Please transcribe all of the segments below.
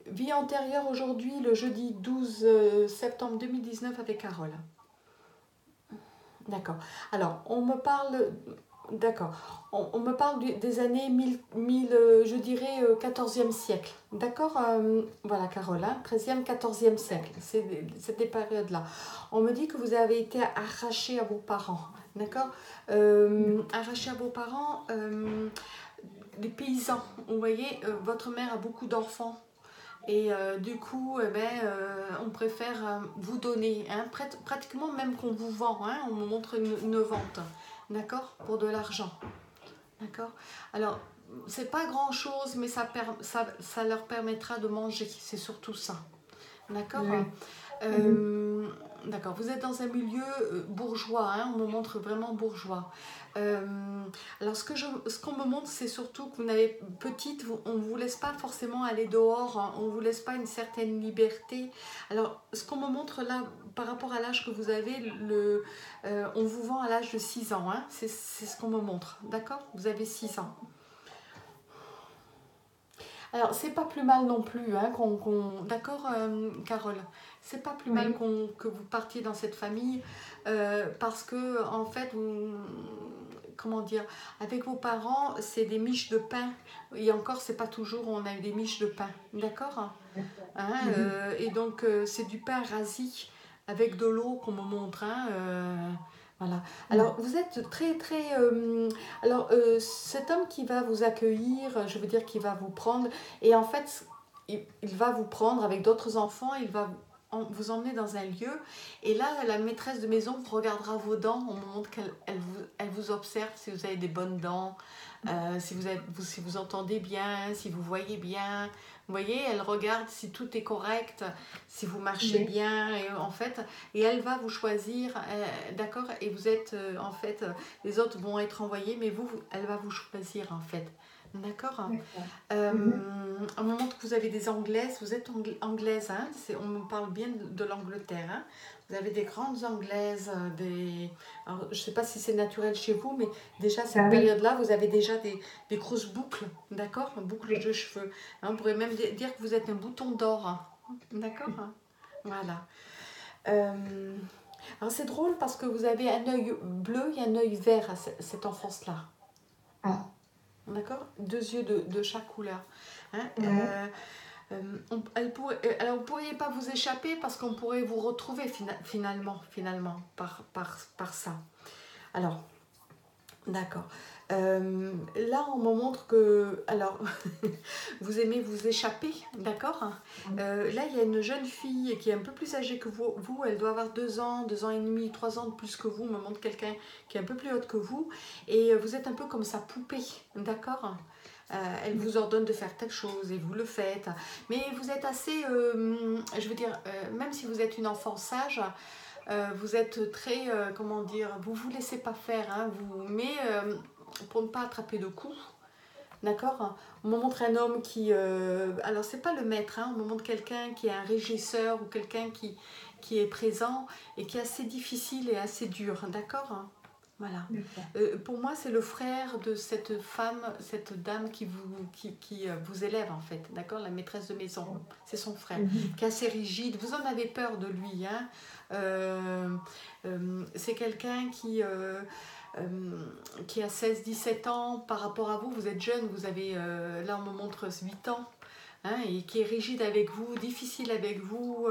vie antérieure aujourd'hui, le jeudi 12 septembre 2019 avec Carole. D'accord. Alors, on me parle. D'accord. On me parle des années 1000 je dirais, 14e siècle. D'accord. Voilà, Carole, hein, 13e, 14e siècle. C'est des périodes-là. On me dit que vous avez été arraché à vos parents. D'accord. Arraché à vos parents, des paysans. Vous voyez, votre mère a beaucoup d'enfants. Et du coup, on préfère vous donner, hein, pratiquement même qu'on vous vend, hein, on me montre une vente, d'accord, pour de l'argent, d'accord. Alors, c'est pas grand-chose, mais ça leur permettra de manger, c'est surtout ça, d'accord. Oui. D'accord, vous êtes dans un milieu bourgeois, hein, on me montre vraiment bourgeois. Alors ce qu'on me montre, c'est surtout que vous n'avez petite, on ne vous laisse pas forcément aller dehors, hein, on ne vous laisse pas une certaine liberté. Alors ce qu'on me montre là, par rapport à l'âge que vous avez, on vous vend à l'âge de 6 ans, hein, c'est ce qu'on me montre, d'accord. Vous avez 6 ans. Alors, c'est pas plus mal non plus, hein, d'accord, Carole, c'est pas plus mal Oui. que vous partiez dans cette famille, parce que, en fait, comment dire, avec vos parents, c'est des miches de pain, et encore, c'est pas toujours, on a eu des miches de pain, d'accord, hein, et donc, c'est du pain rassis avec de l'eau qu'on me montre, hein, voilà. Alors, vous êtes très, très... cet homme qui va vous accueillir, je veux dire, qui va vous prendre, et en fait, il va vous prendre avec d'autres enfants, il va vous emmener dans un lieu, et là, la maîtresse de maison vous regardera vos dents, on montre elle vous observe si vous avez des bonnes dents, si vous entendez bien, si vous voyez bien. Vous voyez, elle regarde si tout est correct, si vous marchez Oui. bien, et en fait, et elle va vous choisir, d'accord, et vous êtes, en fait, les autres vont être envoyés, mais elle va vous choisir, en fait. D'accord. D'accord. On me montre que vous avez des anglaises, vous êtes anglaise, hein, on me parle bien de l'Angleterre, hein. Vous avez des grandes anglaises, alors, je ne sais pas si c'est naturel chez vous, mais déjà cette Ah oui. période-là, vous avez déjà des grosses boucles, d'accord, boucles de cheveux, hein. On pourrait même dire que vous êtes un bouton d'or, hein. D'accord. Voilà. Alors c'est drôle parce que vous avez un œil bleu et un œil vert à cette enfance-là. Ah, D'accord. Deux yeux de chaque couleur, hein. ouais. Alors vous ne pourriez pas vous échapper parce qu'on pourrait vous retrouver finalement par ça. Alors, d'accord. Là, on me montre que, alors, vous aimez vous échapper, d'accord. Là, il y a une jeune fille qui est un peu plus âgée que vous, elle doit avoir 2 ans et demi, 3 ans de plus que vous, me montre quelqu'un qui est un peu plus haute que vous, et vous êtes un peu comme sa poupée, d'accord. Elle vous ordonne de faire telle chose et vous le faites, mais vous êtes assez, je veux dire, même si vous êtes une enfant sage, vous êtes très, comment dire, vous laissez pas faire, hein, mais pour ne pas attraper de coups, d'accord. On me montre un homme qui, alors c'est pas le maître, hein, on me montre quelqu'un qui est un régisseur ou quelqu'un qui est présent et qui est assez difficile et assez dur, d'accord. Voilà. D'accord. Pour moi, c'est le frère de cette femme, cette dame qui vous élève en fait, d'accord, la maîtresse de maison. C'est son frère, qui est assez rigide. Vous en avez peur de lui, hein. C'est quelqu'un qui a 16-17 ans par rapport à vous. Vous êtes jeune, vous avez, là on me montre 8 ans, hein, et qui est rigide avec vous, difficile avec vous.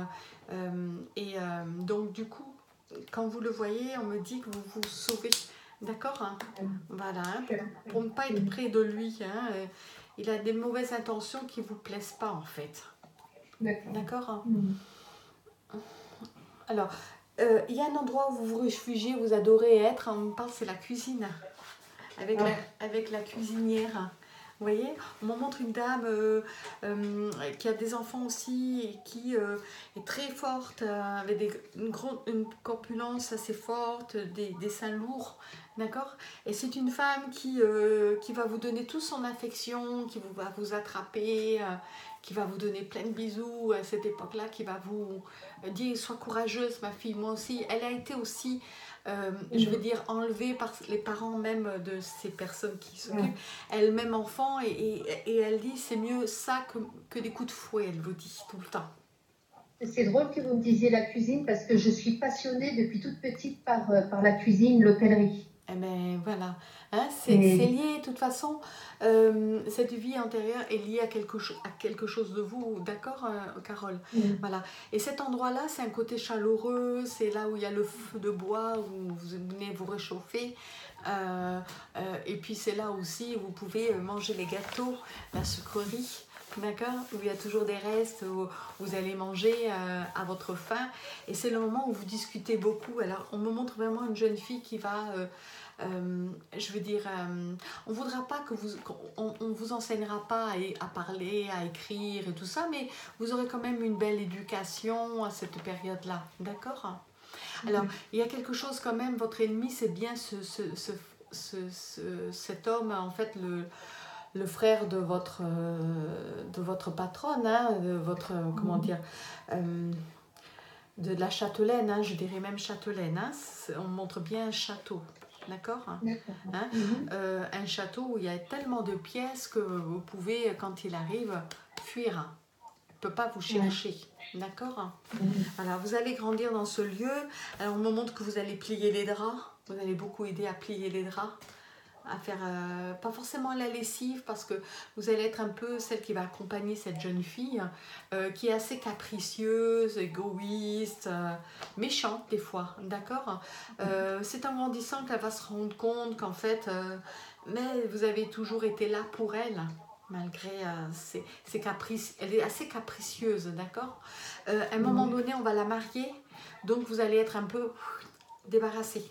Donc du coup, quand vous le voyez, on me dit que vous vous sauvez, d'accord, hein. Voilà, hein, pour ne pas être près de lui, hein. Il a des mauvaises intentions qui ne vous plaisent pas en fait, D'accord. d'accord, hein. Alors, il y a un endroit où vous vous réfugiez, vous adorez être, on me parle, c'est la cuisine, avec la cuisinière. Vous voyez, on me montre une dame qui a des enfants aussi et qui est très forte, avec une corpulence assez forte, des seins lourds, d'accord. Et c'est une femme qui va vous donner toute son affection, va vous attraper, qui va vous donner plein de bisous à cette époque-là, qui va vous dire sois courageuse ma fille, moi aussi. Elle a été aussi je veux dire, enlevée par les parents même de ces personnes qui s'occupent. Elle-même enfant, et elle dit, c'est mieux ça que des coups de fouet, elle vous dit tout le temps. C'est drôle que vous me disiez la cuisine parce que je suis passionnée depuis toute petite par la cuisine, l'hôtellerie. Eh bien, voilà. Hein, c'est Et lié, de toute façon, cette vie antérieure est liée à quelque chose de vous, d'accord, Carole? Voilà. Et cet endroit-là, c'est un côté chaleureux, c'est là où il y a le feu de bois, où vous venez vous réchauffer. Et puis, c'est là aussi où vous pouvez manger les gâteaux, la sucrerie. D'accord? Où il y a toujours des restes, où vous allez manger à votre faim. Et c'est le moment où vous discutez beaucoup. Alors, on me montre vraiment une jeune fille qui va... je veux dire, on voudra pas que on vous enseignera pas à parler, à écrire et tout ça, mais vous aurez quand même une belle éducation à cette période-là, d'accord? Alors, il y a quelque chose quand même, votre ennemi, c'est bien cet homme, en fait, le frère de votre patronne, hein, de votre, comment dire, de la châtelaine, hein, je dirais même châtelaine, hein, on montre bien un château, d'accord, hein, un château où il y a tellement de pièces que vous pouvez, quand il arrive, fuir, hein. Il ne peut pas vous chercher, d'accord, hein. Alors, vous allez grandir dans ce lieu, alors on me montre que vous allez plier les draps, vous allez beaucoup aider à plier les draps, à faire, pas forcément la lessive, parce que vous allez être un peu celle qui va accompagner cette jeune fille, qui est assez capricieuse, égoïste, méchante des fois, d'accord. C'est en grandissant qu'elle va se rendre compte qu'en fait, mais vous avez toujours été là pour elle, malgré ses caprices. Elle est assez capricieuse, d'accord. À un moment donné, on va la marier, donc vous allez être un peu débarrassée.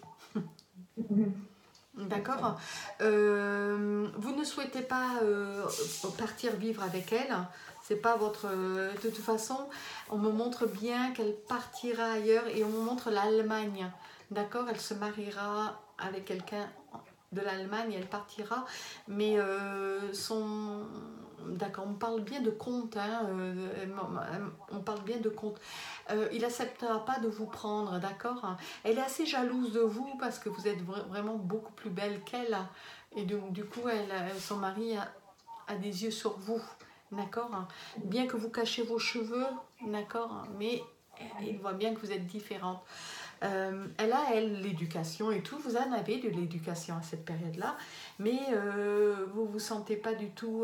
D'accord. Vous ne souhaitez pas partir vivre avec elle. C'est pas votre. De toute façon, on me montre bien qu'elle partira ailleurs et on me montre l'Allemagne. D'accord. Elle se mariera avec quelqu'un de l'Allemagne, elle partira. Mais son. D'accord, on parle bien de compte, hein, on parle bien de compte. Il n'acceptera pas de vous prendre, d'accord. Elle est assez jalouse de vous parce que vous êtes vraiment beaucoup plus belle qu'elle. Et du coup, son mari a des yeux sur vous, d'accord. Bien que vous cachez vos cheveux, d'accord, mais il voit bien que vous êtes différente. Elle a, elle, l'éducation et tout. Vous en avez de l'éducation à cette période-là, mais vous ne vous sentez pas du tout...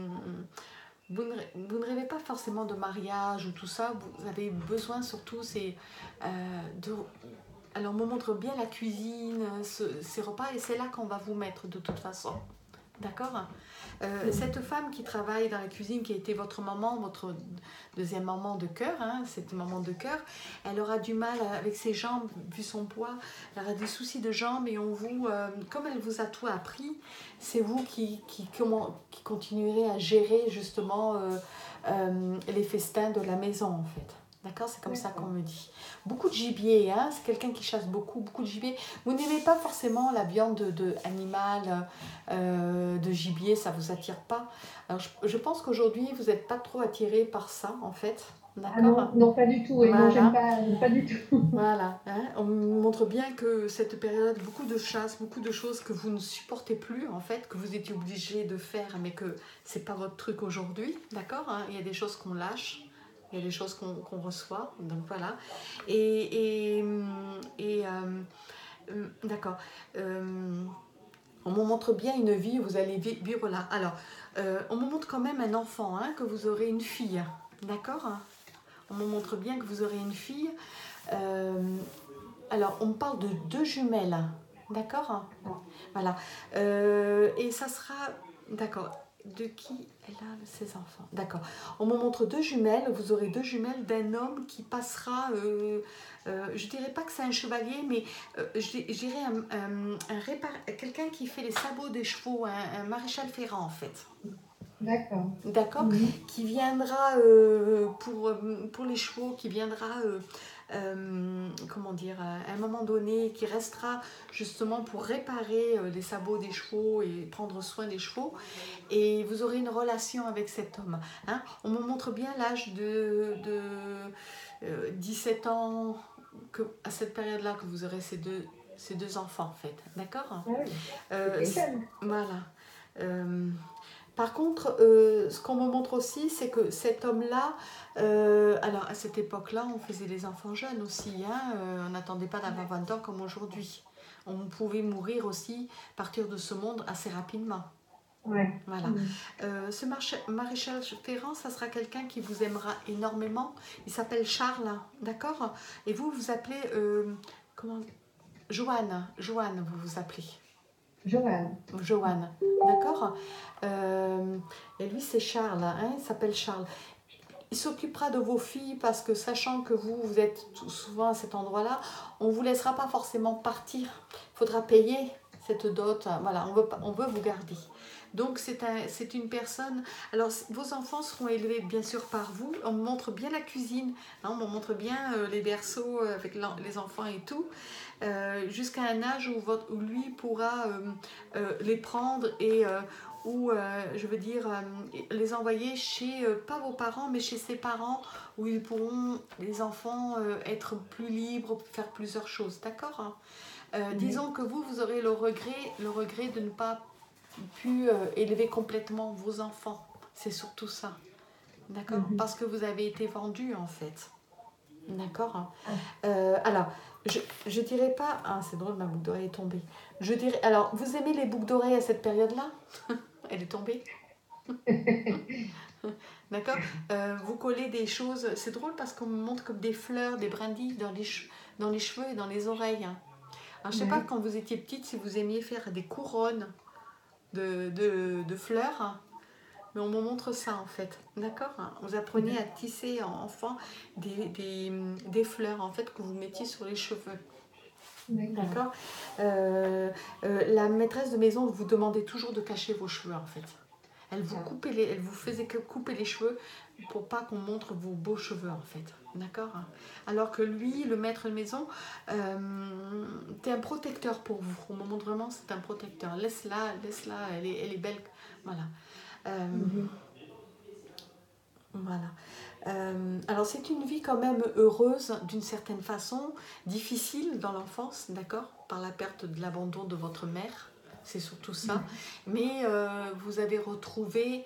vous ne rêvez pas forcément de mariage ou tout ça. Vous avez besoin surtout, c'est de... Alors, on me montre bien la cuisine, ces repas, et c'est là qu'on va vous mettre de toute façon. D'accord. Cette femme qui travaille dans la cuisine, qui a été votre maman, votre deuxième maman de cœur, hein, cette maman de cœur, elle aura du mal avec ses jambes, vu son poids, elle aura des soucis de jambes, et comme elle vous a tout appris, c'est vous qui continuerez à gérer justement les festins de la maison en fait. D'accord, c'est comme ça qu'on me dit. Beaucoup de gibier, hein, c'est quelqu'un qui chasse beaucoup de gibier. Vous n'aimez pas forcément la viande animale, de gibier, ça ne vous attire pas. Alors, je pense qu'aujourd'hui, vous n'êtes pas trop attiré par ça, en fait. Ah non, D'accord. non, pas du tout. Oui, non, Voilà. j'aime pas du tout. Voilà. Hein. On montre bien que cette période, beaucoup de chasse, beaucoup de choses que vous ne supportez plus, en fait, que vous étiez obligé de faire, mais que ce n'est pas votre truc aujourd'hui. D'accord, hein. Il y a des choses qu'on lâche. Il y a des choses qu'on reçoit, donc voilà. D'accord. On me montre bien une vie où vous allez vivre là. Alors, on me montre quand même un enfant, hein, que vous aurez une fille. D'accord. On me montre bien que vous aurez une fille. Alors, on me parle de 2 jumelles. D'accord. Voilà. Et ça sera... D'accord. De qui elle a ses enfants. D'accord. On me montre 2 jumelles. Vous aurez 2 jumelles d'un homme qui passera... je dirais pas que c'est un chevalier, mais je dirais quelqu'un qui fait les sabots des chevaux, un maréchal ferrant en fait. D'accord. D'accord. Qui viendra pour les chevaux, qui viendra... comment dire, à un moment donné, qui restera justement pour réparer les sabots des chevaux et prendre soin des chevaux, et vous aurez une relation avec cet homme. Hein. On me montre bien l'âge de 17 ans, à cette période-là, que vous aurez ces ces deux enfants en fait, d'accord? Ah oui, Euh, c'était jeune. voilà. Euh, Par contre, ce qu'on me montre aussi, c'est que cet homme-là, alors à cette époque-là, on faisait les enfants jeunes aussi, hein, on n'attendait pas d'avoir 20 ans comme aujourd'hui. On pouvait mourir aussi, partir de ce monde assez rapidement. Ouais. Voilà. Ce maréchal Ferrand, ça sera quelqu'un qui vous aimera énormément. Il s'appelle Charles, d'accord? Et vous, vous appelez, comment? Joanne, vous vous appelez. Joanne. Joanne, d'accord. Et lui, c'est Charles, hein, il s'appelle Charles. Il s'occupera de vos filles parce que sachant que vous êtes souvent à cet endroit-là, on ne vous laissera pas forcément partir. Il faudra payer cette dot. Voilà, on veut vous garder. Donc c'est une personne. Alors vos enfants seront élevés bien sûr par vous. On montre bien la cuisine, hein, on montre bien les berceaux avec les enfants et tout, jusqu'à un âge où lui pourra les prendre et ou je veux dire les envoyer chez pas vos parents mais chez ses parents où ils pourront les enfants être plus libres, faire plusieurs choses, d'accord, hein. Disons que vous aurez le regret de ne pas pu élever complètement vos enfants. C'est surtout ça. D'accord? Parce que vous avez été vendu en fait. D'accord? Alors, je dirais pas. Ah, c'est drôle, ma boucle d'oreille est tombée. Je dirais. Alors, vous aimez les boucles d'oreilles à cette période-là? Elle est tombée. D'accord? Vous collez des choses. C'est drôle parce qu'on me montre comme des fleurs, des brindilles dans les cheveux et dans les oreilles, hein. Alors, je sais pas quand vous étiez petite si vous aimiez faire des couronnes de fleurs, hein, mais on me montre ça en fait, d'accord, hein. Vous apprenez à tisser enfant des fleurs en fait que vous mettiez sur les cheveux. D'accord. La maîtresse de maison vous demandait toujours de cacher vos cheveux en fait. Elle vous faisait que couper les cheveux pour pas qu'on montre vos beaux cheveux en fait. D'accord. Alors que lui, le maître de maison, t'es un protecteur pour vous. On me montre vraiment c'est un protecteur. Laisse-la, elle est belle. Voilà. Voilà. Alors c'est une vie quand même heureuse d'une certaine façon, difficile dans l'enfance, d'accord, par la perte de l'abandon de votre mère, c'est surtout ça. Mais vous avez retrouvé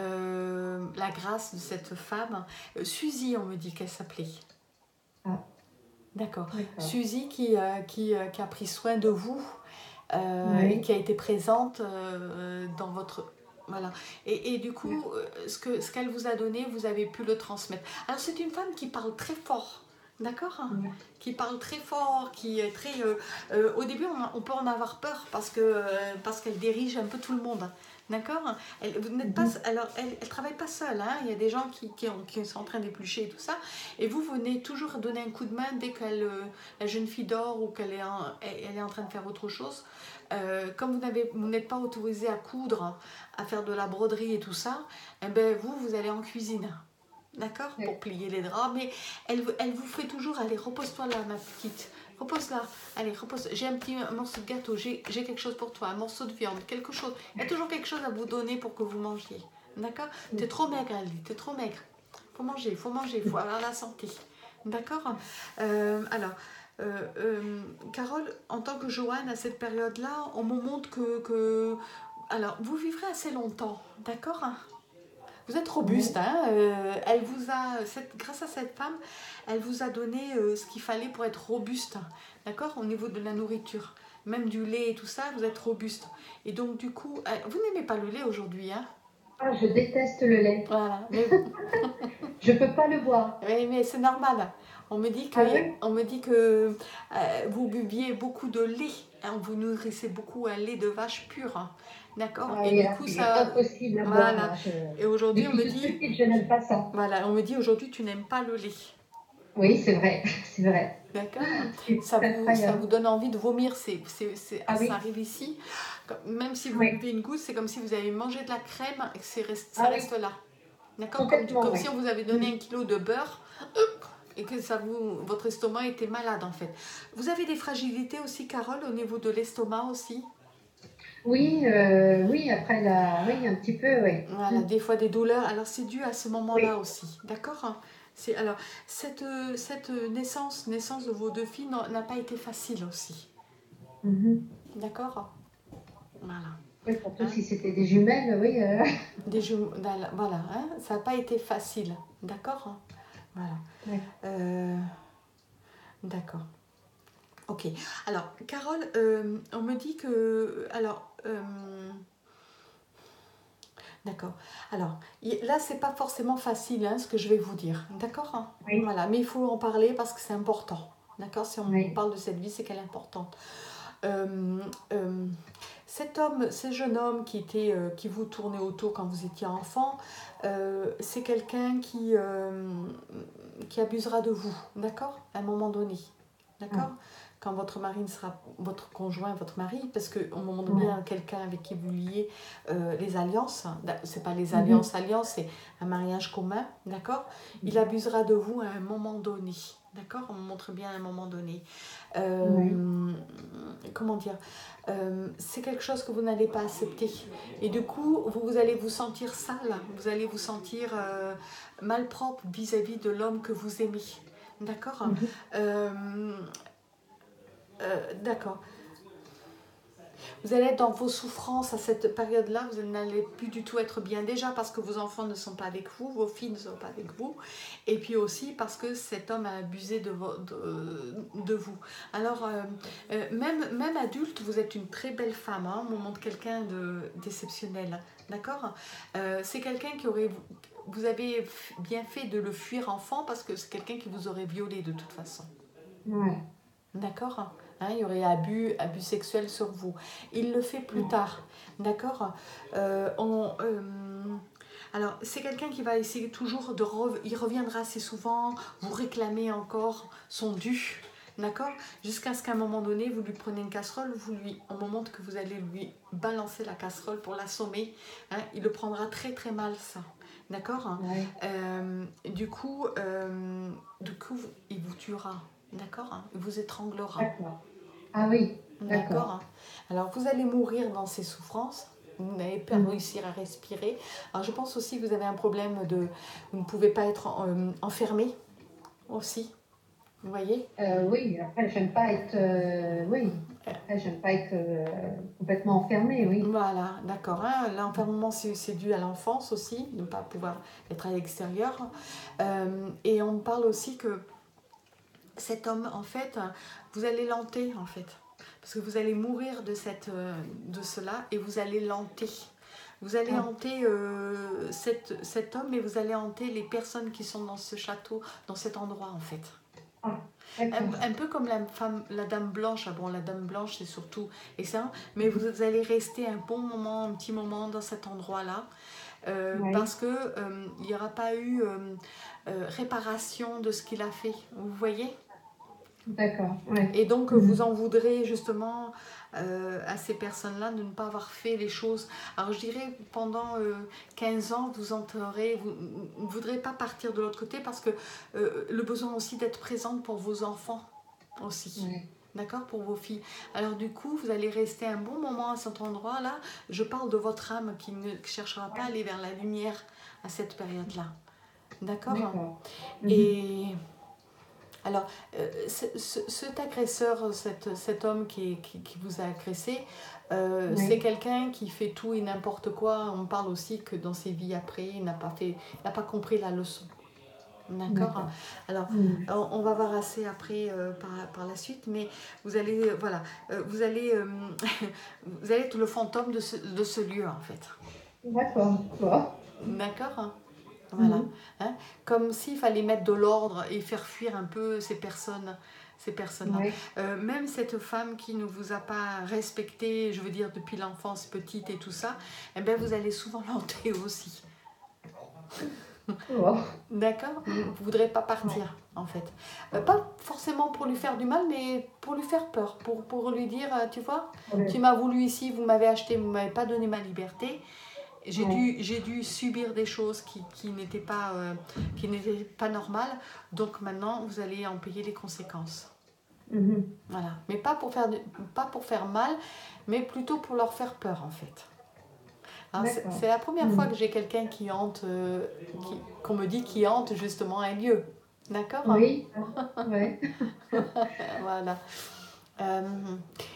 la grâce de cette femme. Suzy, on me dit qu'elle s'appelait. Ah. D'accord. Suzy qui a pris soin de vous et qui a été présente dans votre... Voilà. Et du coup, ce qu'elle vous a donné, vous avez pu le transmettre. Alors, c'est une femme qui parle très fort, d'accord, hein, qui parle très fort, qui est très... au début, on peut en avoir peur parce qu'elle dirige un peu tout le monde, d'accord. Vous n'êtes pas... Alors, elle travaille pas seule, hein, il y a des gens qui sont en train d'éplucher et tout ça, et vous venez toujours donner un coup de main dès que la jeune fille dort ou qu'elle elle est en train de faire autre chose. Comme vous n'êtes pas autorisé à coudre, à faire de la broderie et tout ça, eh ben vous allez en cuisine, d'accord, pour plier les draps. Mais elle vous fait toujours, allez, repose-toi là, ma petite, repose là, allez, repose. J'ai un petit morceau de gâteau, j'ai quelque chose pour toi, un morceau de viande, quelque chose. Il y a toujours quelque chose à vous donner pour que vous mangiez, d'accord. T'es trop maigre, elle dit, t'es trop maigre. Faut manger, faut avoir la santé, d'accord. Alors. Carole, en tant que Joanne, à cette période-là, on me montre que... Alors, vous vivrez assez longtemps, d'accord? Vous êtes robuste, hein, elle vous a, grâce à cette femme, elle vous a donné ce qu'il fallait pour être robuste, d'accord, au niveau de la nourriture. Même du lait et tout ça, vous êtes robuste. Et donc, du coup, vous n'aimez pas le lait aujourd'hui, hein? Ah, je déteste le lait. Voilà. Mais... je peux pas le boire. Oui, mais c'est normal. On me dit que vous buviez beaucoup de lait, hein, vous nourrissez beaucoup un lait de vache pur, hein, d'accord. Ah, et du coup, c'est ça... impossible à Voilà. boire. Et aujourd'hui, on me dit... Petite, je n'aime pas ça. Voilà, on me dit aujourd'hui, tu n'aimes pas le lait. Oui, c'est vrai, c'est vrai. D'accord. Ça vous donne envie de vomir, ça arrive ici. Même si vous buvez une goutte, c'est comme si vous avez mangé de la crème et que ça reste là. D'accord. Comme si on vous avait donné 1 kilo de beurre et que votre estomac était malade en fait. Vous avez des fragilités aussi, Carole, au niveau de l'estomac aussi? Oui, après oui, un petit peu, oui. Voilà, des fois des douleurs. Alors c'est dû à ce moment-là aussi, d'accord. Alors cette naissance de vos 2 filles n'a pas été facile aussi, Mhm. D'accord? Voilà. Oui, surtout Hein? si c'était des jumelles, oui. Voilà, hein? Ça n'a pas été facile. D'accord? Voilà. Ouais. Euh, d'accord. Ok. Alors, Carole, on me dit que... Alors, d'accord. Alors, là, c'est pas forcément facile, hein, ce que je vais vous dire. D'accord? Hein? Oui, Voilà. Mais il faut en parler parce que c'est important. D'accord? Si on oui. parle de cette vie, c'est qu'elle est importante. Euh, euh, Cet homme, ce jeune homme qui vous tournait autour quand vous étiez enfant, c'est quelqu'un qui abusera de vous, d'accord? À un moment donné, Ah, d'accord? Quand votre mari ne sera votre conjoint, votre mari, parce qu'au moment donné, il y ouais. a quelqu'un avec qui vous liez les alliances, c'est pas les Mhm. alliances, c'est un mariage commun, d'accord? Il abusera de vous à un moment donné, d'accord? On montre bien à un moment donné. Oui, Euh, comment dire, c'est quelque chose que vous n'allez pas accepter. Et du coup, vous allez vous sentir sale, vous allez vous sentir malpropre vis-à-vis de l'homme que vous aimez. D'accord? mhm. euh, d'accord. Vous allez être dans vos souffrances à cette période-là, vous n'allez plus du tout être bien déjà parce que vos enfants ne sont pas avec vous, vos filles ne sont pas avec vous, et puis aussi parce que cet homme a abusé de vous. Alors, même adulte, vous êtes une très belle femme, hein, on montre quelqu'un d'exceptionnel, d'accord? C'est quelqu'un qui aurait... Vous avez bien fait de le fuir enfant parce que c'est quelqu'un qui vous aurait violé de toute façon. Ouais. D'accord? Hein, il y aurait abus sexuel sur vous. Il le fait plus Mm. tard. D'accord? Alors, c'est quelqu'un qui va essayer toujours de... Il reviendra assez souvent, vous réclamer encore son dû. D'accord? Jusqu'à ce qu'à un moment donné, vous lui prenez une casserole, au moment que vous allez lui balancer la casserole pour l'assommer, hein, il le prendra très très mal, ça. D'accord? Ouais. Du coup, il vous tuera. D'accord? Hein. Il vous étranglera. D'accord. Ah oui, D'accord? d'accord. Hein. Alors, vous allez mourir dans ces souffrances. Vous n'allez pas Mhm. réussir à respirer. Alors, je pense aussi que vous avez un problème de... Vous ne pouvez pas être enfermé aussi. Vous voyez? Oui, après, j'aime pas être. Oui, après, j'aime pas être complètement enfermée, oui. Voilà, d'accord. Hein. L'enfermement, c'est dû à l'enfance aussi, de ne pas pouvoir être à l'extérieur. Et on parle aussi que cet homme, en fait, vous allez l'hanter, en fait. Parce que vous allez mourir de cela et vous allez l'hanter. Vous allez Ah, hanter cet homme et vous allez hanter les personnes qui sont dans ce château, dans cet endroit, en fait. ah, d'accord. Un peu comme la dame blanche. Ah bon, la dame blanche, c'est surtout et ça, mais vous allez rester un bon moment, un petit moment dans cet endroit-là, parce Oui, que il n'y aura pas eu réparation de ce qu'il a fait. Vous voyez? d'accord. Ouais. Et donc, vous Mhm. en voudrez justement à ces personnes-là de ne pas avoir fait les choses. Alors, je dirais, pendant 15 ans, vous ne voudrez pas partir de l'autre côté parce que le besoin aussi d'être présente pour vos enfants aussi. Ouais. D'accord? Pour vos filles. Alors, du coup, vous allez rester un bon moment à cet endroit-là. Je parle de votre âme qui ne cherchera pas à aller vers la lumière à cette période-là. D'accord? D'accord. Mhm. Et alors, cet agresseur, cet homme qui vous a agressé, c'est Oui, quelqu'un qui fait tout et n'importe quoi. On parle aussi que dans ses vies après, il n'a pas compris la leçon. D'accord? d'accord. Alors, Mhm. on va voir assez après par la suite, mais vous allez, voilà, vous allez, vous allez être le fantôme de ce lieu, en fait. D'accord. Bon. D'accord? Voilà. Mhm. Hein. Comme s'il fallait mettre de l'ordre et faire fuir un peu ces personnes-là. Oui, Même cette femme qui ne vous a pas respecté, je veux dire, depuis l'enfance petite et tout ça, eh bien, vous allez souvent l'hanter aussi. bon. D'accord? Vous ne voudrez pas Ouais. partir, en fait. Pas forcément pour lui faire du mal, mais pour lui faire peur. Pour lui dire, tu vois, tu Ouais. m'as voulu ici, vous m'avez acheté, vous ne m'avez pas donné ma liberté. Ouais. J'ai dû subir des choses qui n'étaient pas normales. Donc maintenant, vous allez en payer les conséquences. Mhm. Voilà. Mais pas pour faire mal, mais plutôt pour leur faire peur, en fait. D'accord. C'est la première fois que Mhm. j'ai quelqu'un qui hante, qu'on me dit qui hante justement un lieu. D'accord? Oui. Ouais. Voilà. Euh,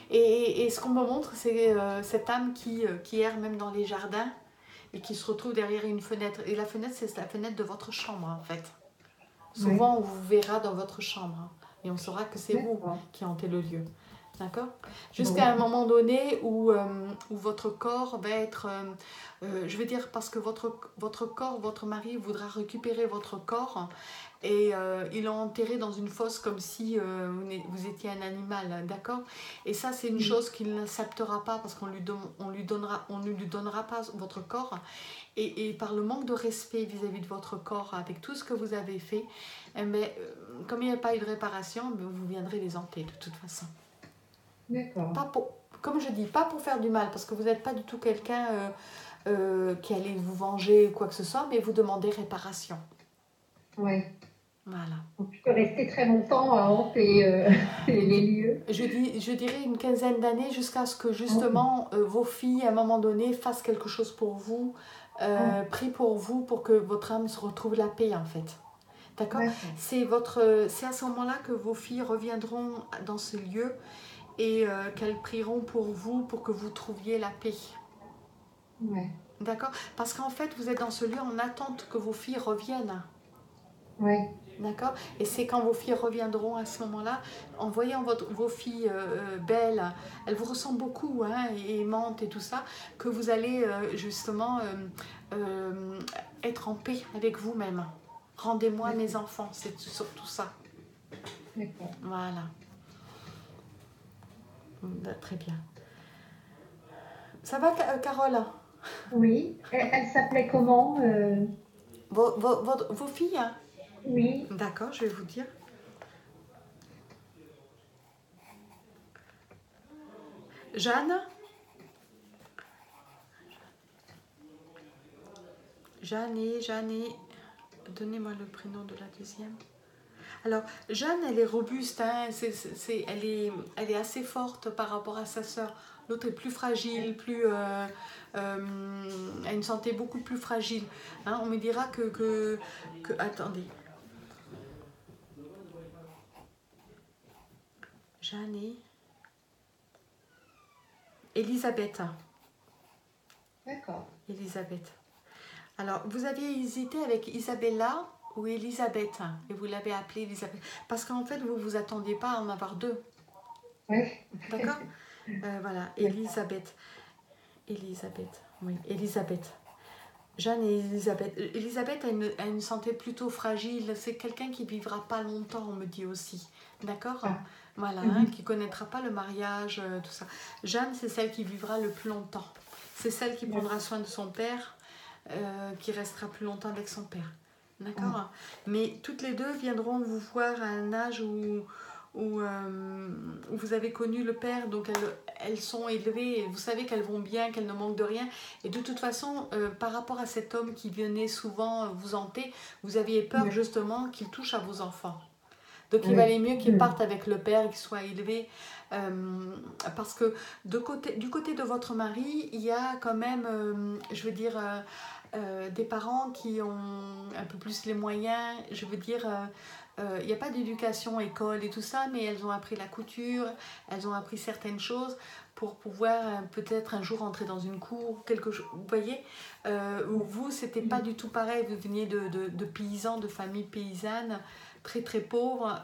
Et ce qu'on me montre, c'est cette âme qui erre même dans les jardins et qui se retrouve derrière une fenêtre. Et la fenêtre, c'est la fenêtre de votre chambre, en fait. Oui, Souvent, on vous verra dans votre chambre. Et on saura que c'est vous d'accord. qui hantez le lieu. D'accord. Jusqu'à un Bon, moment donné où votre corps va être... je veux dire, parce que votre corps, votre mari voudra récupérer votre corps et ils l'ont enterré dans une fosse comme si vous étiez un animal, d'accord. Et ça, c'est une chose qu'il n'acceptera pas parce qu'on ne lui donnera pas votre corps. Et par le manque de respect vis-à-vis de votre corps, avec tout ce que vous avez fait, mais, comme il n'y a pas eu de réparation, vous viendrez les hanter de toute façon. d'accord. Pas pour, comme je dis, pas pour faire du mal, parce que vous n'êtes pas du tout quelqu'un qui allait vous venger ou quoi que ce soit, mais vous demandez réparation. Oui. Voilà. Donc, je peux rester très longtemps à hanter les lieux. Je dirais une quinzaine d'années jusqu'à ce que Ah oui. justement vos filles, à un moment donné, fassent quelque chose pour vous, Ah, prient pour vous, pour que votre âme se retrouve la paix en fait. D'accord. d'accord. C'est à ce moment-là que vos filles reviendront dans ce lieu et qu'elles prieront pour vous, pour que vous trouviez la paix. Ouais. D'accord. Parce qu'en fait, vous êtes dans ce lieu en attente que vos filles reviennent. Ouais. D'accord. Et c'est quand vos filles reviendront à ce moment-là, en voyant vos filles belles, elles vous ressemblent beaucoup, hein, et aimantes et tout ça, que vous allez justement être en paix avec vous-même. Rendez-moi mes D'accord. enfants, c'est surtout ça. D'accord. Voilà. Très bien. Ça va, Carole? Oui. Elle s'appelait comment Vos filles, hein? Oui. D'accord, je vais vous dire. Jeanne. Jeanne. Donnez-moi le prénom de la deuxième. Alors, Jeanne, elle est robuste, hein, elle est assez forte par rapport à sa sœur. L'autre est plus fragile, a une santé beaucoup plus fragile. Hein, on me dira attendez. Jeanne et Elisabeth. D'accord. Elisabeth. Alors, vous aviez hésité avec Isabella ou Elisabeth, et vous l'avez appelée Elisabeth. Parce qu'en fait, vous ne vous attendiez pas à en avoir deux. Oui. D'accord. Voilà, D'accord. Elisabeth. Elisabeth, oui, Elisabeth. Jeanne et Elisabeth. Elisabeth a une santé plutôt fragile. C'est quelqu'un qui vivra pas longtemps, on me dit aussi. D'accord. Ah. Voilà, hein, Mhm. qui connaîtra pas le mariage, tout ça. Jeanne, c'est celle qui vivra le plus longtemps. C'est celle qui prendra D'accord. soin de son père, qui restera plus longtemps avec son père. Ah. D'accord. Mais toutes les deux viendront vous voir à un âge où vous avez connu le père, donc elles sont élevées, et vous savez qu'elles vont bien, qu'elles ne manquent de rien. Et de toute façon, par rapport à cet homme qui venait souvent vous hanter, vous aviez peur Ouais. justement qu'il touche à vos enfants. Donc il Oui. valait mieux qu'ils Mhm. partent avec le père, qu'ils soient élevés. Parce que du côté de votre mari, il y a quand même, je veux dire, des parents qui ont un peu plus les moyens. Je veux dire, il n'y a pas d'éducation, école et tout ça, mais elles ont appris la couture, elles ont appris certaines choses pour pouvoir peut-être un jour entrer dans une cour, quelque chose. Vous voyez, vous, c'était pas du tout pareil. Vous veniez de paysans, de familles paysannes très très pauvres,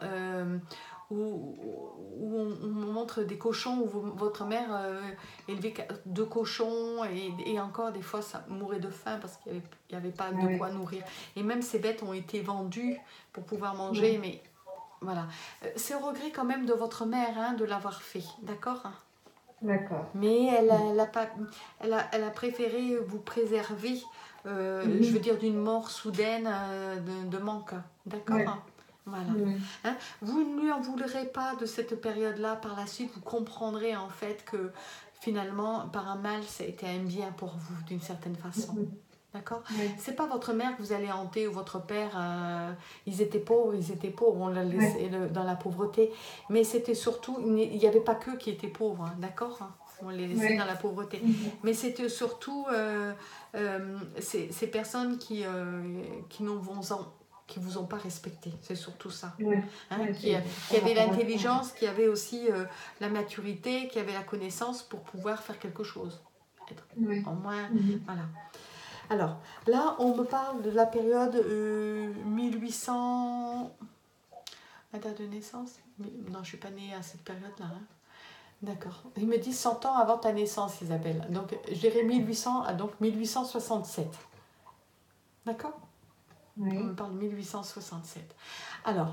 où on montre des cochons, où votre mère élevait deux cochons, et encore des fois ça mourait de faim parce qu'il n'y avait pas Ah de oui. quoi nourrir. Et même ces bêtes ont été vendues pour pouvoir manger, Ouais. mais voilà. C'est au regret quand même de votre mère, hein, de l'avoir fait, d'accord? D'accord. Mais elle a préféré vous préserver, je veux Mhm. dire, d'une mort soudaine, de manque, Ouais. d'accord? Voilà. Mhm. Hein, vous ne lui en voudrez pas de cette période-là. Par la suite, vous comprendrez en fait que finalement, par un mal, ça a été un bien pour vous, d'une certaine façon. Mhm. D'accord. Ouais. C'est pas votre mère que vous allez hanter ou votre père. Ils étaient pauvres, on l'a laissé Ouais. dans la pauvreté. Mais c'était surtout, il n'y avait pas qu'eux qui étaient pauvres, hein, d'accord. On les laissait dans Ouais. la pauvreté. Mhm. Mais c'était surtout ces personnes qui qui vous ont pas respecté. C'est surtout ça. Ouais. Hein, Ouais, qui par avait rapport à ça. l'intelligence, qui avait aussi la maturité, qui avait la connaissance pour pouvoir faire quelque chose. Être Ouais. au moins, Mhm. voilà. Alors, là, on me parle de la période 1800... Ma date de naissance? Non, je ne suis pas née à cette période-là. Hein. D'accord. Ils me disent 100 ans avant ta naissance, Isabelle. Donc, je dirais 1800, donc 1867. D'accord? On me Ouais. parle de 1867. Alors,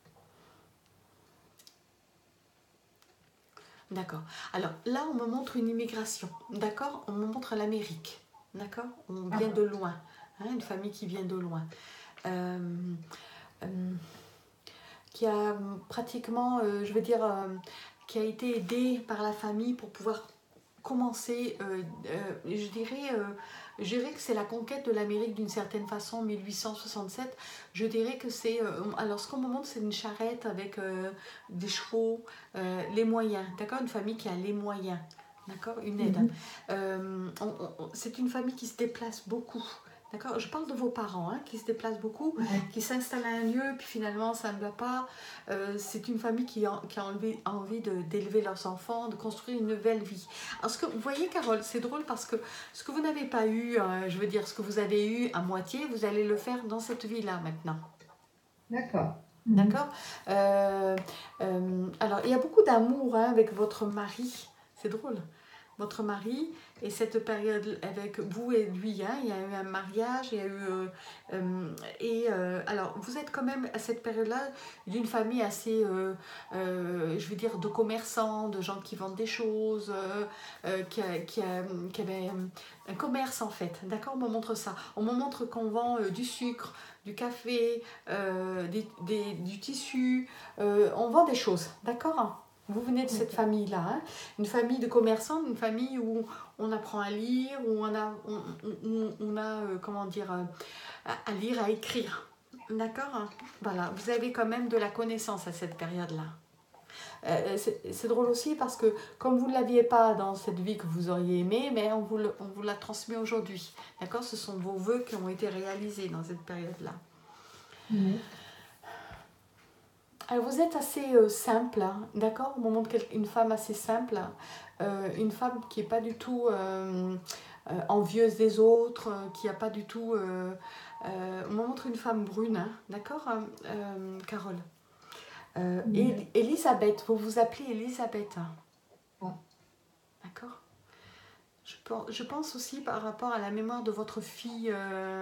d'accord. Alors, là, on me montre une immigration. D'accord? On me montre l'Amérique. D'accord? On vient Ah. de loin. Hein, une famille qui vient de loin. Euh, euh, qui a pratiquement, je veux dire, qui a été aidée par la famille pour pouvoir commencer, je dirais que c'est la conquête de l'Amérique d'une certaine façon, 1867. Je dirais que c'est, alors ce qu'on me montre, c'est une charrette avec des chevaux, les moyens, d'accord? Une famille qui a les moyens, d'accord? Une aide. Mhm. C'est une famille qui se déplace beaucoup. D'accord? Je parle de vos parents hein, qui se déplacent beaucoup, Ouais. qui s'installent à un lieu, puis finalement ça ne va pas. C'est une famille qui a envie d'élever leurs enfants, de construire une nouvelle vie. Alors, vous voyez, Carole, c'est drôle parce que ce que vous n'avez pas eu, je veux dire, ce que vous avez eu à moitié, vous allez le faire dans cette vie-là maintenant. D'accord. Mhm. D'accord alors, il y a beaucoup d'amour hein, avec votre mari. C'est drôle. Votre mari et cette période avec vous et lui, hein, il y a eu un mariage, il y a eu alors vous êtes quand même à cette période-là d'une famille assez, je veux dire, de commerçants, de gens qui vendent des choses, qui avait un commerce en fait. D'accord, on me montre ça. On me montre qu'on vend du sucre, du café, du tissu, on vend des choses. D'accord. Vous venez de cette famille-là, hein, une famille de commerçants, une famille où on apprend à lire, où on a comment dire, à lire, à écrire. D'accord. Voilà, vous avez quand même de la connaissance à cette période-là. C'est drôle aussi parce que comme vous ne l'aviez pas dans cette vie que vous auriez aimée, mais on vous l'a transmis aujourd'hui. D'accord. Ce sont vos vœux qui ont été réalisés dans cette période-là. Ouais. Alors vous êtes assez simple, hein, d'accord? On me montre une femme assez simple, une femme qui n'est pas du tout envieuse des autres, qui n'a pas du tout... on me montre une femme brune, hein, d'accord, Carole? Ouais. Elisabeth, vous vous appelez Elisabeth, hein, Ah. d'accord? Je pense aussi par rapport à la mémoire de votre fille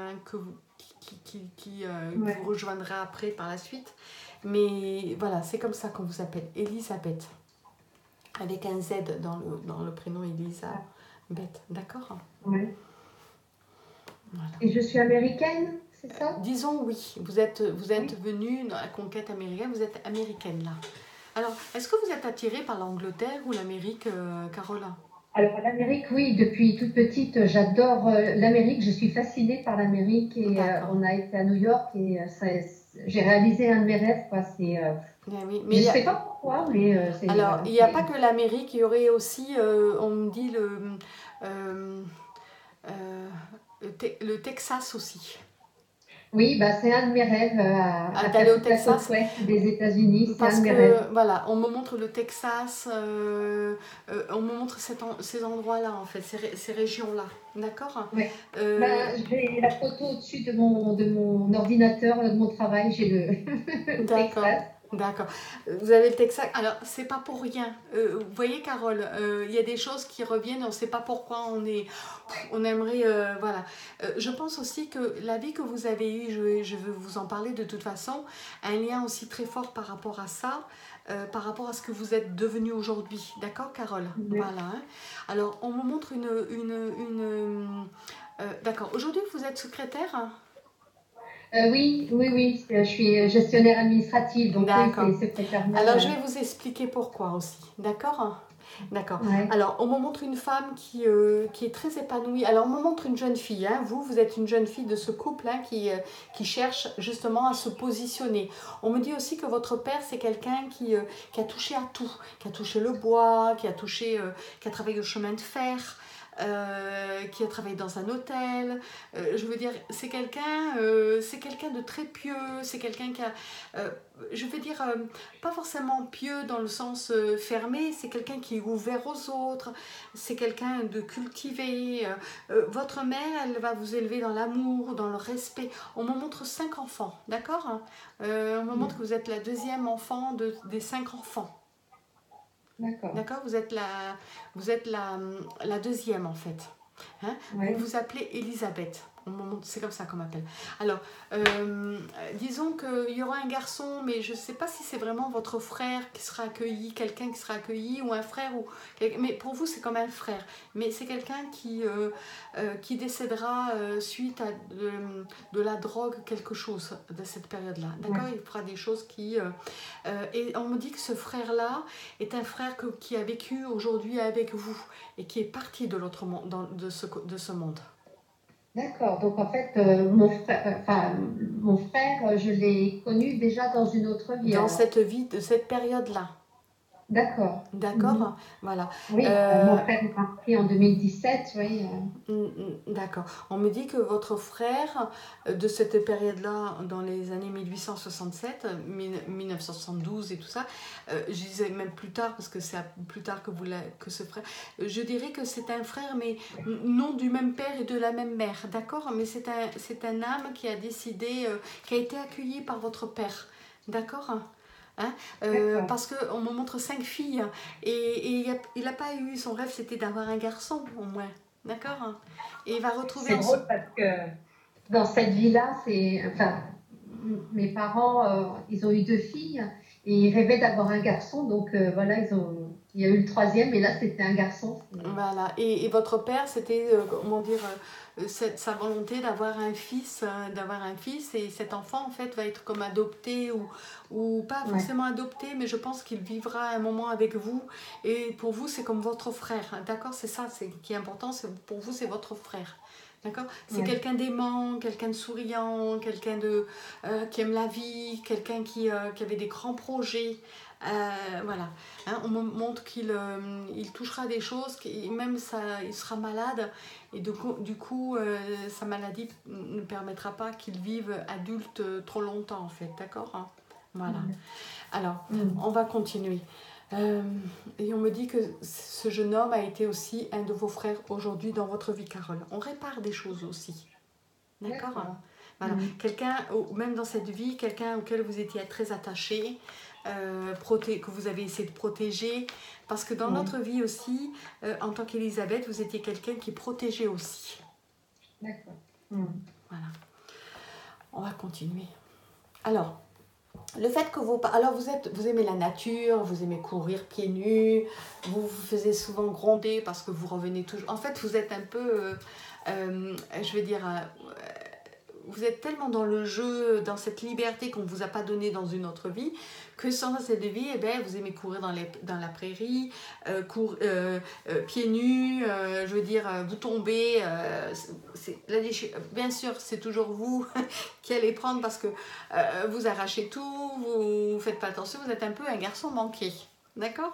qui Ouais. vous rejoindra après par la suite. Mais voilà, c'est comme ça qu'on vous appelle, Elisabeth. Avec un Z dans le prénom Elisabeth. D'accord? Ouais. Voilà. Et je suis américaine, c'est ça? Disons oui, vous êtes Oui. venue dans la conquête américaine, vous êtes américaine là. Alors, est-ce que vous êtes attirée par l'Angleterre ou l'Amérique, Caroline? Alors, l'Amérique, oui, depuis toute petite, j'adore l'Amérique. Je suis fascinée par l'Amérique et D'accord. on a été à New York et j'ai réalisé un de mes rêves, quoi. Oui, Je ne sais pas pourquoi, mais alors, voilà. il n'y a pas que l'Amérique, il y aurait aussi, on me dit, euh, le Texas aussi. Oui, bah, c'est un de mes rêves à D'aller faire au toute la côte Texas. ouest des États-Unis. C'est un Parce de mes rêves. que, voilà, on me montre le Texas, on me montre ces endroits-là, en fait, ces régions-là. D'accord Ouais. Bah, j'ai la photo au-dessus de mon ordinateur, de mon travail. J'ai le D'accord. Texas. D'accord. Vous avez le Texas. Alors, c'est pas pour rien. Vous voyez, Carole, il y a des choses qui reviennent, on ne sait pas pourquoi on aimerait. Voilà. Je pense aussi que la vie que vous avez eue, je veux vous en parler de toute façon, a un lien aussi très fort par rapport à ça, par rapport à ce que vous êtes devenu aujourd'hui. D'accord, Carole? Ouais. Voilà. Hein. Alors, on me montre d'accord. Aujourd'hui, vous êtes secrétaire? Oui, oui, oui. Je suis gestionnaire administrative, donc oui, D'accord. c'est secrétariat. Alors, je vais vous expliquer pourquoi aussi. D'accord? D'accord. Ouais. Alors, on me montre une femme qui est très épanouie. Alors, on me montre une jeune fille. Hein. Vous êtes une jeune fille de ce couple hein, qui cherche justement à se positionner. On me dit aussi que votre père, c'est quelqu'un qui a touché à tout. Qui a touché le bois, qui a travaillé au chemin de fer. qui a travaillé dans un hôtel. Je veux dire, c'est quelqu'un de très pieux, c'est quelqu'un qui a, je veux dire, pas forcément pieux dans le sens fermé, c'est quelqu'un qui est ouvert aux autres, c'est quelqu'un de cultivé. Votre mère, elle va vous élever dans l'amour, dans le respect. On me montre 5 enfants, d'accord? On me montre que vous êtes la deuxième enfant des 5 enfants. D'accord. D'accord? Vous êtes la deuxième en fait. Hein? Oui. Vous vous appelez Elisabeth. C'est comme ça qu'on m'appelle. Alors, disons qu'il y aura un garçon, mais je ne sais pas si c'est vraiment votre frère qui sera accueilli, quelqu'un qui sera accueilli, ou un frère, mais pour vous c'est comme un frère. Mais c'est quelqu'un qui décédera suite à de la drogue, quelque chose de cette période-là. D'accord? Ouais. Il fera des choses qui... et on me dit que ce frère-là est un frère qui a vécu aujourd'hui avec vous et qui est parti de l'autre monde, de ce monde. D'accord. Donc en fait, mon frère, je l'ai connu déjà dans une autre vie Dans alors. cette vie, de cette période-là. D'accord. Mhm. D'accord? Voilà. Oui, mon Euh, frère est parti en 2017, oui. D'accord. On me dit que votre frère, de cette période-là, dans les années 1867, 1972 et tout ça, je disais même plus tard, parce que c'est plus tard que ce frère, je dirais que c'est un frère, mais non du même père et de la même mère, d'accord? Mais c'est un âme qui a décidé, qui a été accueilli par votre père, d'accord? Hein, D'accord. parce qu'on me montre 5 filles et il n'a pas eu, son rêve c'était d'avoir un garçon au moins. D'accord? Et il va retrouver C'est en ce... drôle parce que dans cette vie-là, mes parents, ils ont eu 2 filles et ils rêvaient d'avoir un garçon. Donc voilà, il y a eu le troisième et là, c'était un garçon. Voilà. Et votre père, c'était, comment dire, sa volonté d'avoir un fils, et cet enfant, en fait, va être comme adopté ou pas Ouais, forcément adopté, mais je pense qu'il vivra un moment avec vous. Et pour vous, c'est comme votre frère. Hein, d'accord? C'est ça qui est important. Pour vous, c'est votre frère. D'accord? C'est ouais, quelqu'un d'aimant, quelqu'un de souriant, quelqu'un qui aime la vie, quelqu'un qui avait des grands projets. Voilà. Hein, on me montre il touchera des choses, même ça, il sera malade, et du coup sa maladie ne permettra pas qu'il vive adulte trop longtemps, en fait. D'accord? Hein? Voilà. ouais. Alors, Mm. on va continuer. Et on me dit que ce jeune homme a été aussi un de vos frères aujourd'hui dans votre vie, Carole. On répare des choses aussi. D'accord? D'accord. Voilà. Mm. Quelqu'un, même dans cette vie, quelqu'un auquel vous étiez très attaché, que vous avez essayé de protéger. Parce que dans Ouais. notre vie aussi, en tant qu'Elisabeth, vous étiez quelqu'un qui protégeait aussi. D'accord. Mm. Voilà. On va continuer. Alors, le fait que vous aimez la nature, vous aimez courir pieds nus, vous vous faisiez souvent gronder parce que vous revenez toujours. En fait, vous êtes un peu, je veux dire, vous êtes tellement dans le jeu, dans cette liberté qu'on ne vous a pas donnée dans une autre vie, que sans cette vie, eh ben, vous aimez courir dans la prairie, pieds nus, je veux dire, vous tombez. Bien sûr, c'est toujours vous qui allez prendre parce que vous arrachez tout, vous ne faites pas attention, vous êtes un peu un garçon manqué. D'accord?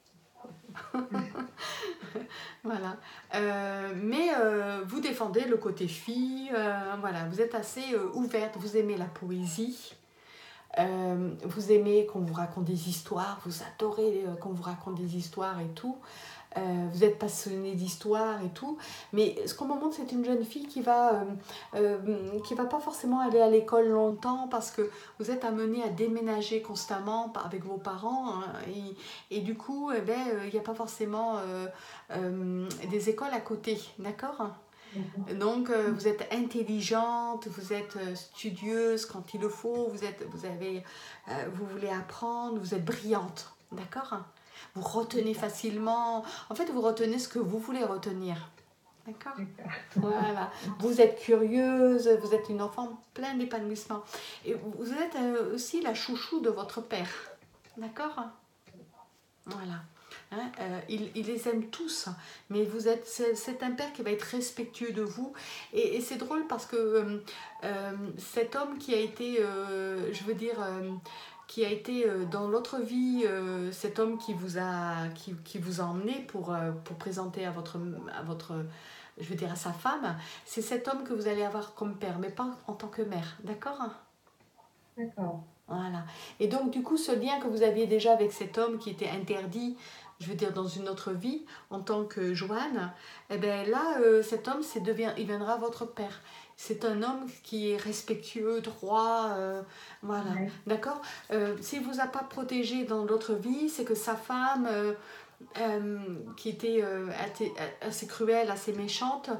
Voilà. Mais vous défendez le côté fille, voilà, vous êtes assez ouverte, vous aimez la poésie, vous aimez qu'on vous raconte des histoires, vous adorez qu'on vous raconte des histoires et tout. Vous êtes passionné d'histoire et tout, mais ce qu'on me montre, c'est une jeune fille qui va pas forcément aller à l'école longtemps parce que vous êtes amené à déménager constamment avec vos parents, hein, et du coup, eh ben, il n'y a pas forcément des écoles à côté, d'accord? D'accord. Donc, vous êtes intelligente, vous êtes studieuse quand il le faut, vous voulez apprendre, vous êtes brillante, d'accord? Vous retenez facilement, en fait, vous retenez ce que vous voulez retenir, d'accord? D'accord. Voilà, vous êtes curieuse, vous êtes une enfant pleine d'épanouissement. Et vous êtes aussi la chouchou de votre père, d'accord? Voilà. Hein, il les aime tous, mais c'est un père qui va être respectueux de vous. Et c'est drôle parce que cet homme qui a été, je veux dire, qui a été dans l'autre vie cet homme qui vous a emmené pour présenter à votre, je veux dire à sa femme, c'est cet homme que vous allez avoir comme père, mais pas en tant que mère, d'accord? D'accord. Voilà. Et donc, du coup, ce lien que vous aviez déjà avec cet homme qui était interdit, je veux dire, dans une autre vie, en tant que Joanne, eh bien là, cet homme, il viendra votre père. C'est un homme qui est respectueux, droit, voilà. Ouais. D'accord? S'il ne vous a pas protégé dans l'autre vie, c'est que sa femme, qui était assez cruelle, assez méchante,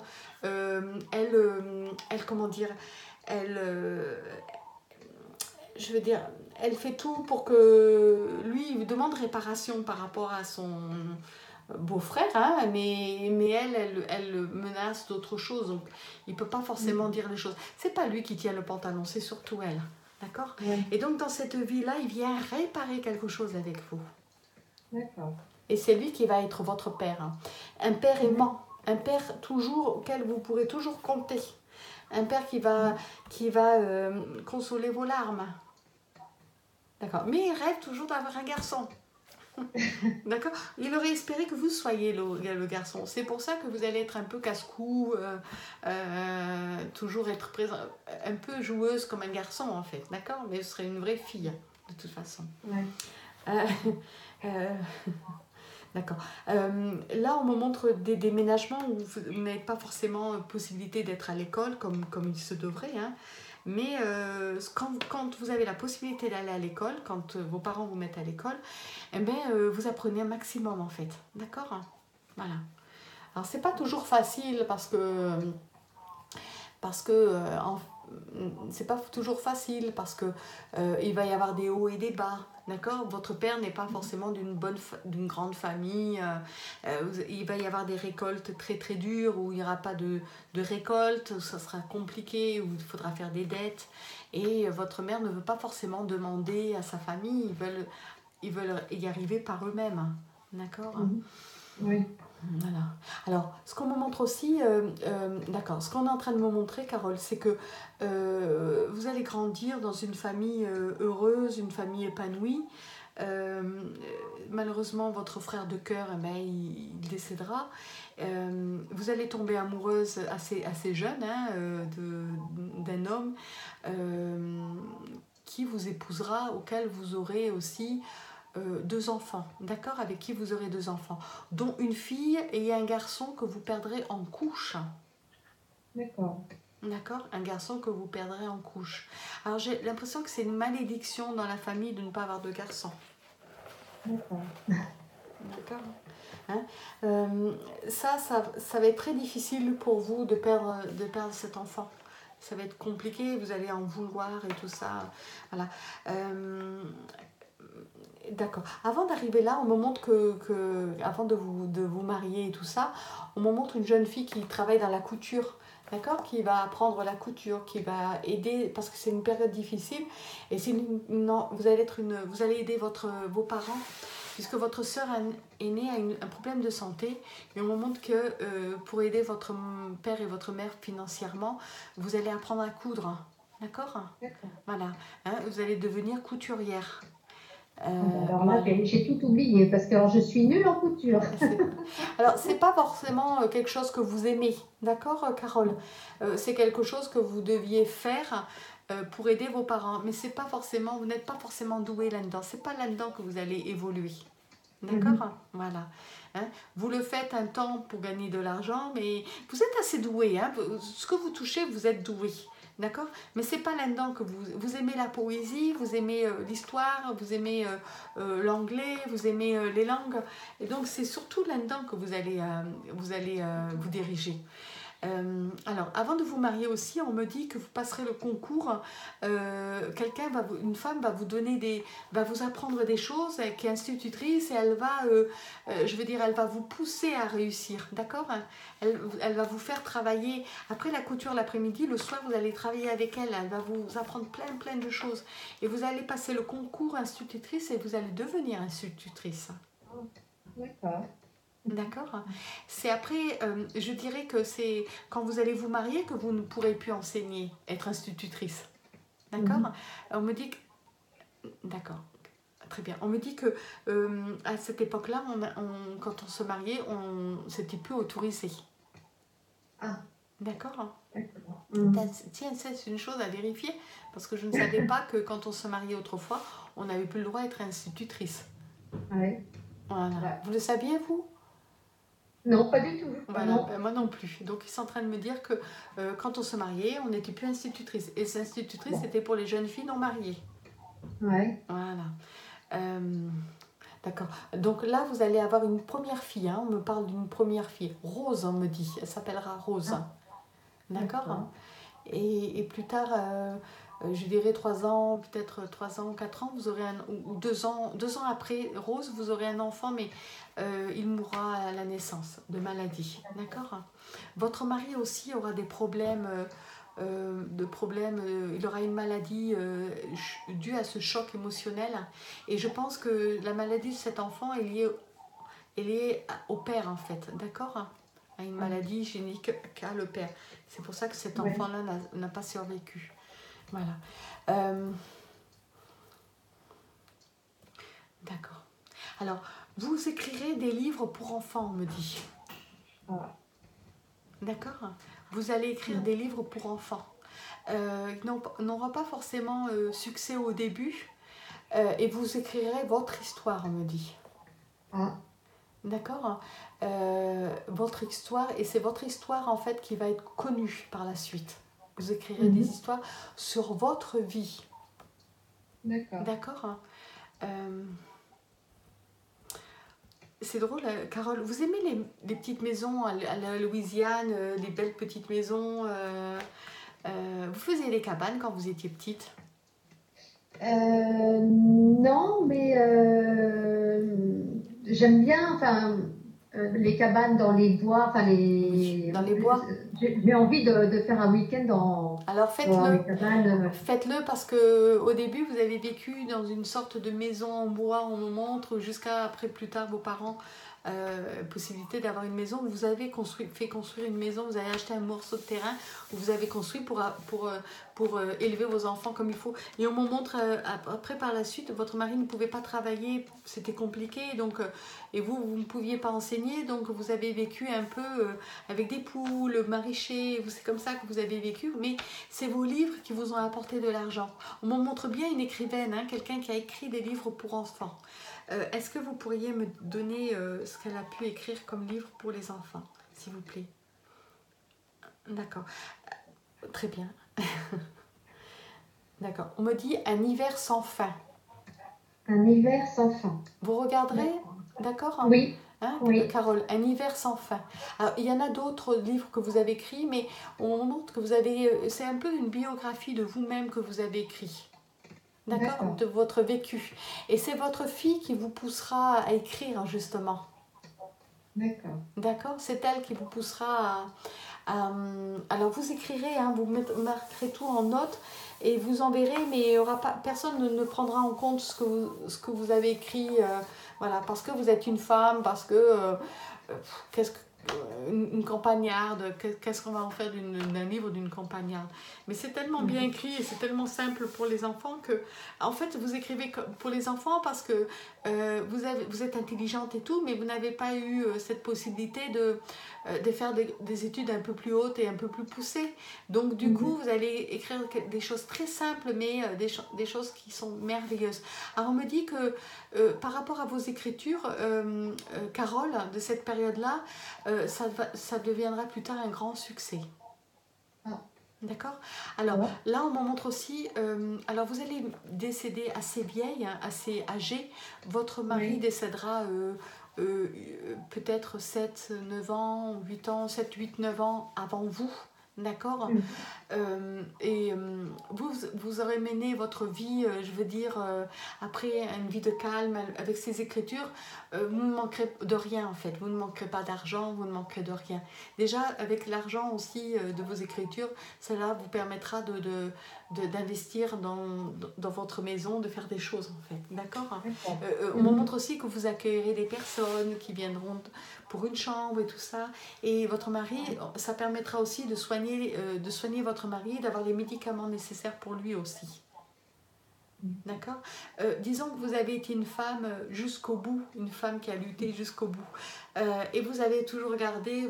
comment dire, elle, je veux dire, elle fait tout pour que lui il demande réparation par rapport à son beau-frère, hein, mais elle le menace d'autre chose, donc il ne peut pas forcément dire les choses. C'est pas lui qui tient le pantalon, c'est surtout elle, d'accord? Ouais. Et donc dans cette vie-là, il vient réparer quelque chose avec vous. D'accord. Et c'est lui qui va être votre père, hein. Un père aimant, un père toujours auquel vous pourrez toujours compter. Un père qui va consoler vos larmes. D'accord. Mais il rêve toujours d'avoir un garçon. D'accord. Il aurait espéré que vous soyez le garçon. C'est pour ça que vous allez être un peu casse-cou, toujours être présent, un peu joueuse comme un garçon en fait. D'accord. Mais ce serait une vraie fille de toute façon. Ouais. Euh, D'accord. Là, on me montre des déménagements où vous n'avez pas forcément possibilité d'être à l'école comme il se devrait, hein. Mais quand vous avez la possibilité d'aller à l'école, quand vos parents vous mettent à l'école, eh bien, vous apprenez un maximum en fait. D'accord? Voilà. Alors, c'est pas toujours facile c'est pas toujours facile parce que il va y avoir des hauts et des bas, d'accord? Votre père n'est pas forcément d'une grande famille, il va y avoir des récoltes très très dures où il n'y aura pas de récolte, où ça sera compliqué, où il faudra faire des dettes, et votre mère ne veut pas forcément demander à sa famille, ils veulent y arriver par eux-mêmes, d'accord? Oui. Voilà. Alors, ce qu'on me montre aussi, d'accord, ce qu'on est en train de me montrer, Carole, c'est que vous allez grandir dans une famille heureuse, une famille épanouie. Euh, Malheureusement, votre frère de cœur, eh ben, il décédera. Vous allez tomber amoureuse assez jeune, hein, d'un homme qui vous épousera, auquel vous aurez aussi 2 enfants, d'accord, avec qui vous aurez 2 enfants, dont une fille et un garçon que vous perdrez en couche. D'accord. D'accord, un garçon que vous perdrez en couche. Alors j'ai l'impression que c'est une malédiction dans la famille de ne pas avoir de garçon. D'accord. D'accord, hein? Ça va être très difficile pour vous de perdre cet enfant. Ça va être compliqué, vous allez en vouloir et tout ça. Voilà. D'accord. Avant d'arriver là, on me montre avant de vous marier et tout ça, on me montre une jeune fille qui travaille dans la couture, d'accord, qui va apprendre la couture, qui va aider, parce que c'est une période difficile, et vous allez aider vos parents, puisque votre sœur aînée a un problème de santé, et on me montre que pour aider votre père et votre mère financièrement, vous allez apprendre à coudre, d'accord? D'accord. Voilà, hein, vous allez devenir couturière. Alors là, j'ai tout oublié parce que alors, je suis nulle en couture. Alors, c'est pas forcément quelque chose que vous aimez, d'accord, Carole? C'est quelque chose que vous deviez faire pour aider vos parents, mais c'est pas forcément, vous n'êtes pas forcément doué là-dedans. C'est pas là-dedans que vous allez évoluer, d'accord? Voilà. Hein? Vous le faites un temps pour gagner de l'argent, mais vous êtes assez doué, hein? Ce que vous touchez, vous êtes doué. D'accord? Mais c'est pas là-dedans que vous aimez la poésie, vous aimez l'histoire, vous aimez l'anglais, vous aimez les langues. Et donc, c'est surtout là-dedans que vous allez vous diriger. Alors, avant de vous marier aussi, on me dit que vous passerez le concours. Une femme va va vous apprendre des choses, qui est institutrice, et elle va, elle va vous pousser à réussir, d'accord? Elle va vous faire travailler après la couture l'après-midi. Le soir, vous allez travailler avec elle. Elle va vous apprendre plein de choses. Et vous allez passer le concours institutrice et vous allez devenir institutrice. D'accord. D'accord. C'est après, je dirais que c'est quand vous allez vous marier que vous ne pourrez plus enseigner, être institutrice. D'accord. On me dit que D'accord. Très bien. On me dit que à cette époque-là, quand on se mariait, c'était plus autorisé. Ah, D'accord. d'accord. Tiens, ça, c'est une chose à vérifier, parce que je ne savais pas que quand on se mariait autrefois, on n'avait plus le droit d'être institutrice. Ouais. Voilà. Ouais. Vous le saviez, vous? Non, pas du tout. Voilà, Non. ben moi non plus. Donc ils sont en train de me dire que quand on se mariait, on n'était plus institutrice. Et ces institutrices, Bon. c'était pour les jeunes filles non mariées. Ouais. Voilà. Euh, d'accord. Donc là, vous allez avoir une première fille. Hein. On me parle d'une première fille. Rose, on me dit. Elle s'appellera Rose. Ah, D'accord. d'accord. Et plus tard, je dirais 3 ans, peut-être 3 ans, 4 ans, vous aurez ou 2 ans après Rose, vous aurez un enfant, mais il mourra à la naissance de maladie. D'accord. Votre mari aussi aura des problèmes. Il aura une maladie due à ce choc émotionnel. Et je pense que la maladie de cet enfant est liée au père, en fait. D'accord, à une Ah, maladie génique qu'a le père. C'est pour ça que cet ouais. enfant-là n'a pas survécu. Voilà. Euh, D'accord. Alors, vous écrirez des livres pour enfants, on me dit. Ah. D'accord. Vous allez écrire des livres pour enfants. Ils n'auront pas forcément succès au début. Et vous écrirez votre histoire, on me dit. Ah. D'accord. Votre histoire, et c'est votre histoire en fait qui va être connue par la suite. Vous écrirez des Mhm. histoires sur votre vie. D'accord. D'accord. C'est drôle, Carole, vous aimez les petites maisons à la Louisiane, les belles petites maisons vous faisiez des cabanes quand vous étiez petite? Non, mais j'aime bien, enfin, les cabanes dans les bois, enfin Oui, dans les bois. j'ai envie de faire un week-end Alors dans faites-le. les cabanes. Faites-le parce que au début vous avez vécu dans une sorte de maison en bois, on me montre, jusqu'à après plus tard vos parents possibilité d'avoir une maison. Vous avez fait construire une maison, vous avez acheté un morceau de terrain où vous avez construit pour élever vos enfants comme il faut. Et on me montre après par la suite, votre mari ne pouvait pas travailler, c'était compliqué, donc et vous ne pouviez pas enseigner, donc vous avez vécu un peu avec des poules, maraîcher, c'est comme ça que vous avez vécu, mais c'est vos livres qui vous ont apporté de l'argent. On me montre bien une écrivaine, hein, quelqu'un qui a écrit des livres pour enfants. Est-ce que vous pourriez me donner ce qu'elle a pu écrire comme livre pour les enfants, s'il vous plaît? D'accord, très bien. D'accord. On me dit un hiver sans fin. Un hiver sans fin. Vous regarderez, D'accord. d'accord? Oui, Hein, oui, Carole, un hiver sans fin. Alors, il y en a d'autres livres que vous avez écrits, mais on montre que vous avez. C'est un peu une biographie de vous-même que vous avez écrit. D'accord? d'accord, De votre vécu. Et c'est votre fille qui vous poussera à écrire, justement. d'accord. D'accord? C'est elle qui vous poussera alors vous écrirez, hein, vous marquerez tout en notes et vous enverrez, mais il y aura pas, personne ne prendra en compte ce que vous avez écrit, voilà, parce que vous êtes une femme, parce que qu'est-ce que une campagnarde, qu'est-ce qu'on va en faire d'un livre d'une campagnarde? Mais c'est tellement bien Mhm. écrit et c'est tellement simple pour les enfants que, en fait, vous écrivez pour les enfants parce que vous êtes intelligente et tout, mais vous n'avez pas eu cette possibilité de faire des études un peu plus hautes et un peu plus poussées. Donc, du coup, Mhm. vous allez écrire des choses très simples, mais des choses qui sont merveilleuses. Alors, on me dit que par rapport à vos écritures, Carole, de cette période-là, ça deviendra plus tard un grand succès. Ah, D'accord. Alors d'accord. là, on m'en montre aussi. Alors vous allez décéder assez vieille, hein, assez âgée. Votre mari Oui. décédera euh, peut-être 7, 9 ans, 8 ans, 7, 8, 9 ans avant vous. D'accord. Mhm. Vous aurez mené votre vie, je veux dire, après une vie de calme avec ces écritures, vous ne manquerez de rien en fait. Vous ne manquerez pas d'argent, vous ne manquerez de rien. Déjà, avec l'argent aussi de vos écritures, cela vous permettra d'investir dans votre maison, de faire des choses en fait. D'accord. D'accord. On me Mhm. montre aussi que vous accueillerez des personnes qui viendront pour une chambre et tout ça. Et votre mari, ça permettra aussi de soigner votre mari, d'avoir les médicaments nécessaires pour lui aussi. D'accord. Disons que vous avez été une femme jusqu'au bout, une femme qui a lutté jusqu'au bout. Et vous avez toujours gardé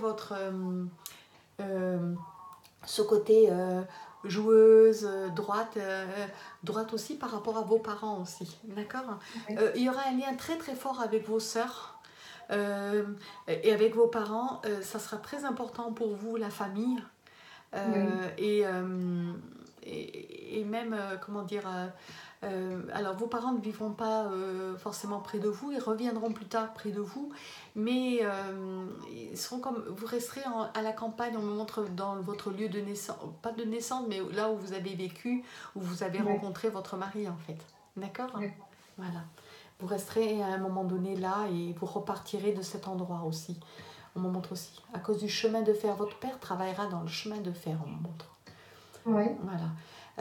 euh, ce côté joueuse, droite aussi par rapport à vos parents aussi. D'accord. Oui, Il y aura un lien très très fort avec vos sœurs. Et avec vos parents, ça sera très important pour vous, la famille. oui, Euh, et, euh, et même, comment dire, alors vos parents ne vivront pas forcément près de vous, ils reviendront plus tard près de vous, mais ils seront comme, vous resterez à la campagne, on me montre dans votre lieu de naissance, pas de naissance, mais là où vous avez vécu, où vous avez oui, rencontré votre mari en fait. D'accord. d'accord. Voilà. Vous resterez à un moment donné là et vous repartirez de cet endroit aussi. On me montre aussi. À cause du chemin de fer, votre père travaillera dans le chemin de fer, on me montre. Oui. Voilà.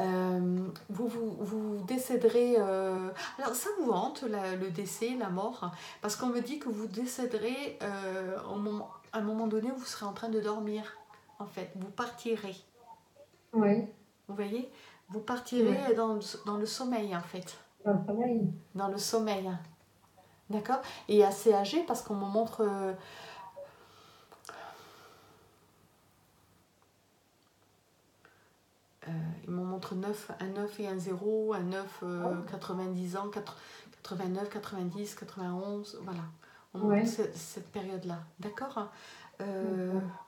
Vous décéderez. Alors, ça vous hante, le décès, la mort, parce qu'on me dit que vous décéderez à un moment donné où vous serez en train de dormir. En fait, vous partirez. Oui. Vous voyez. Vous Oui. partirez dans le sommeil, en fait. Dans le travail. Dans le sommeil. D'accord. Et assez âgé, parce qu'on me montre. Il me montre 9, un 9 et un 0, un 9, 90 ans, 89, 90, 91, voilà. On me montre Oui. cette période-là. D'accord. euh, D'accord.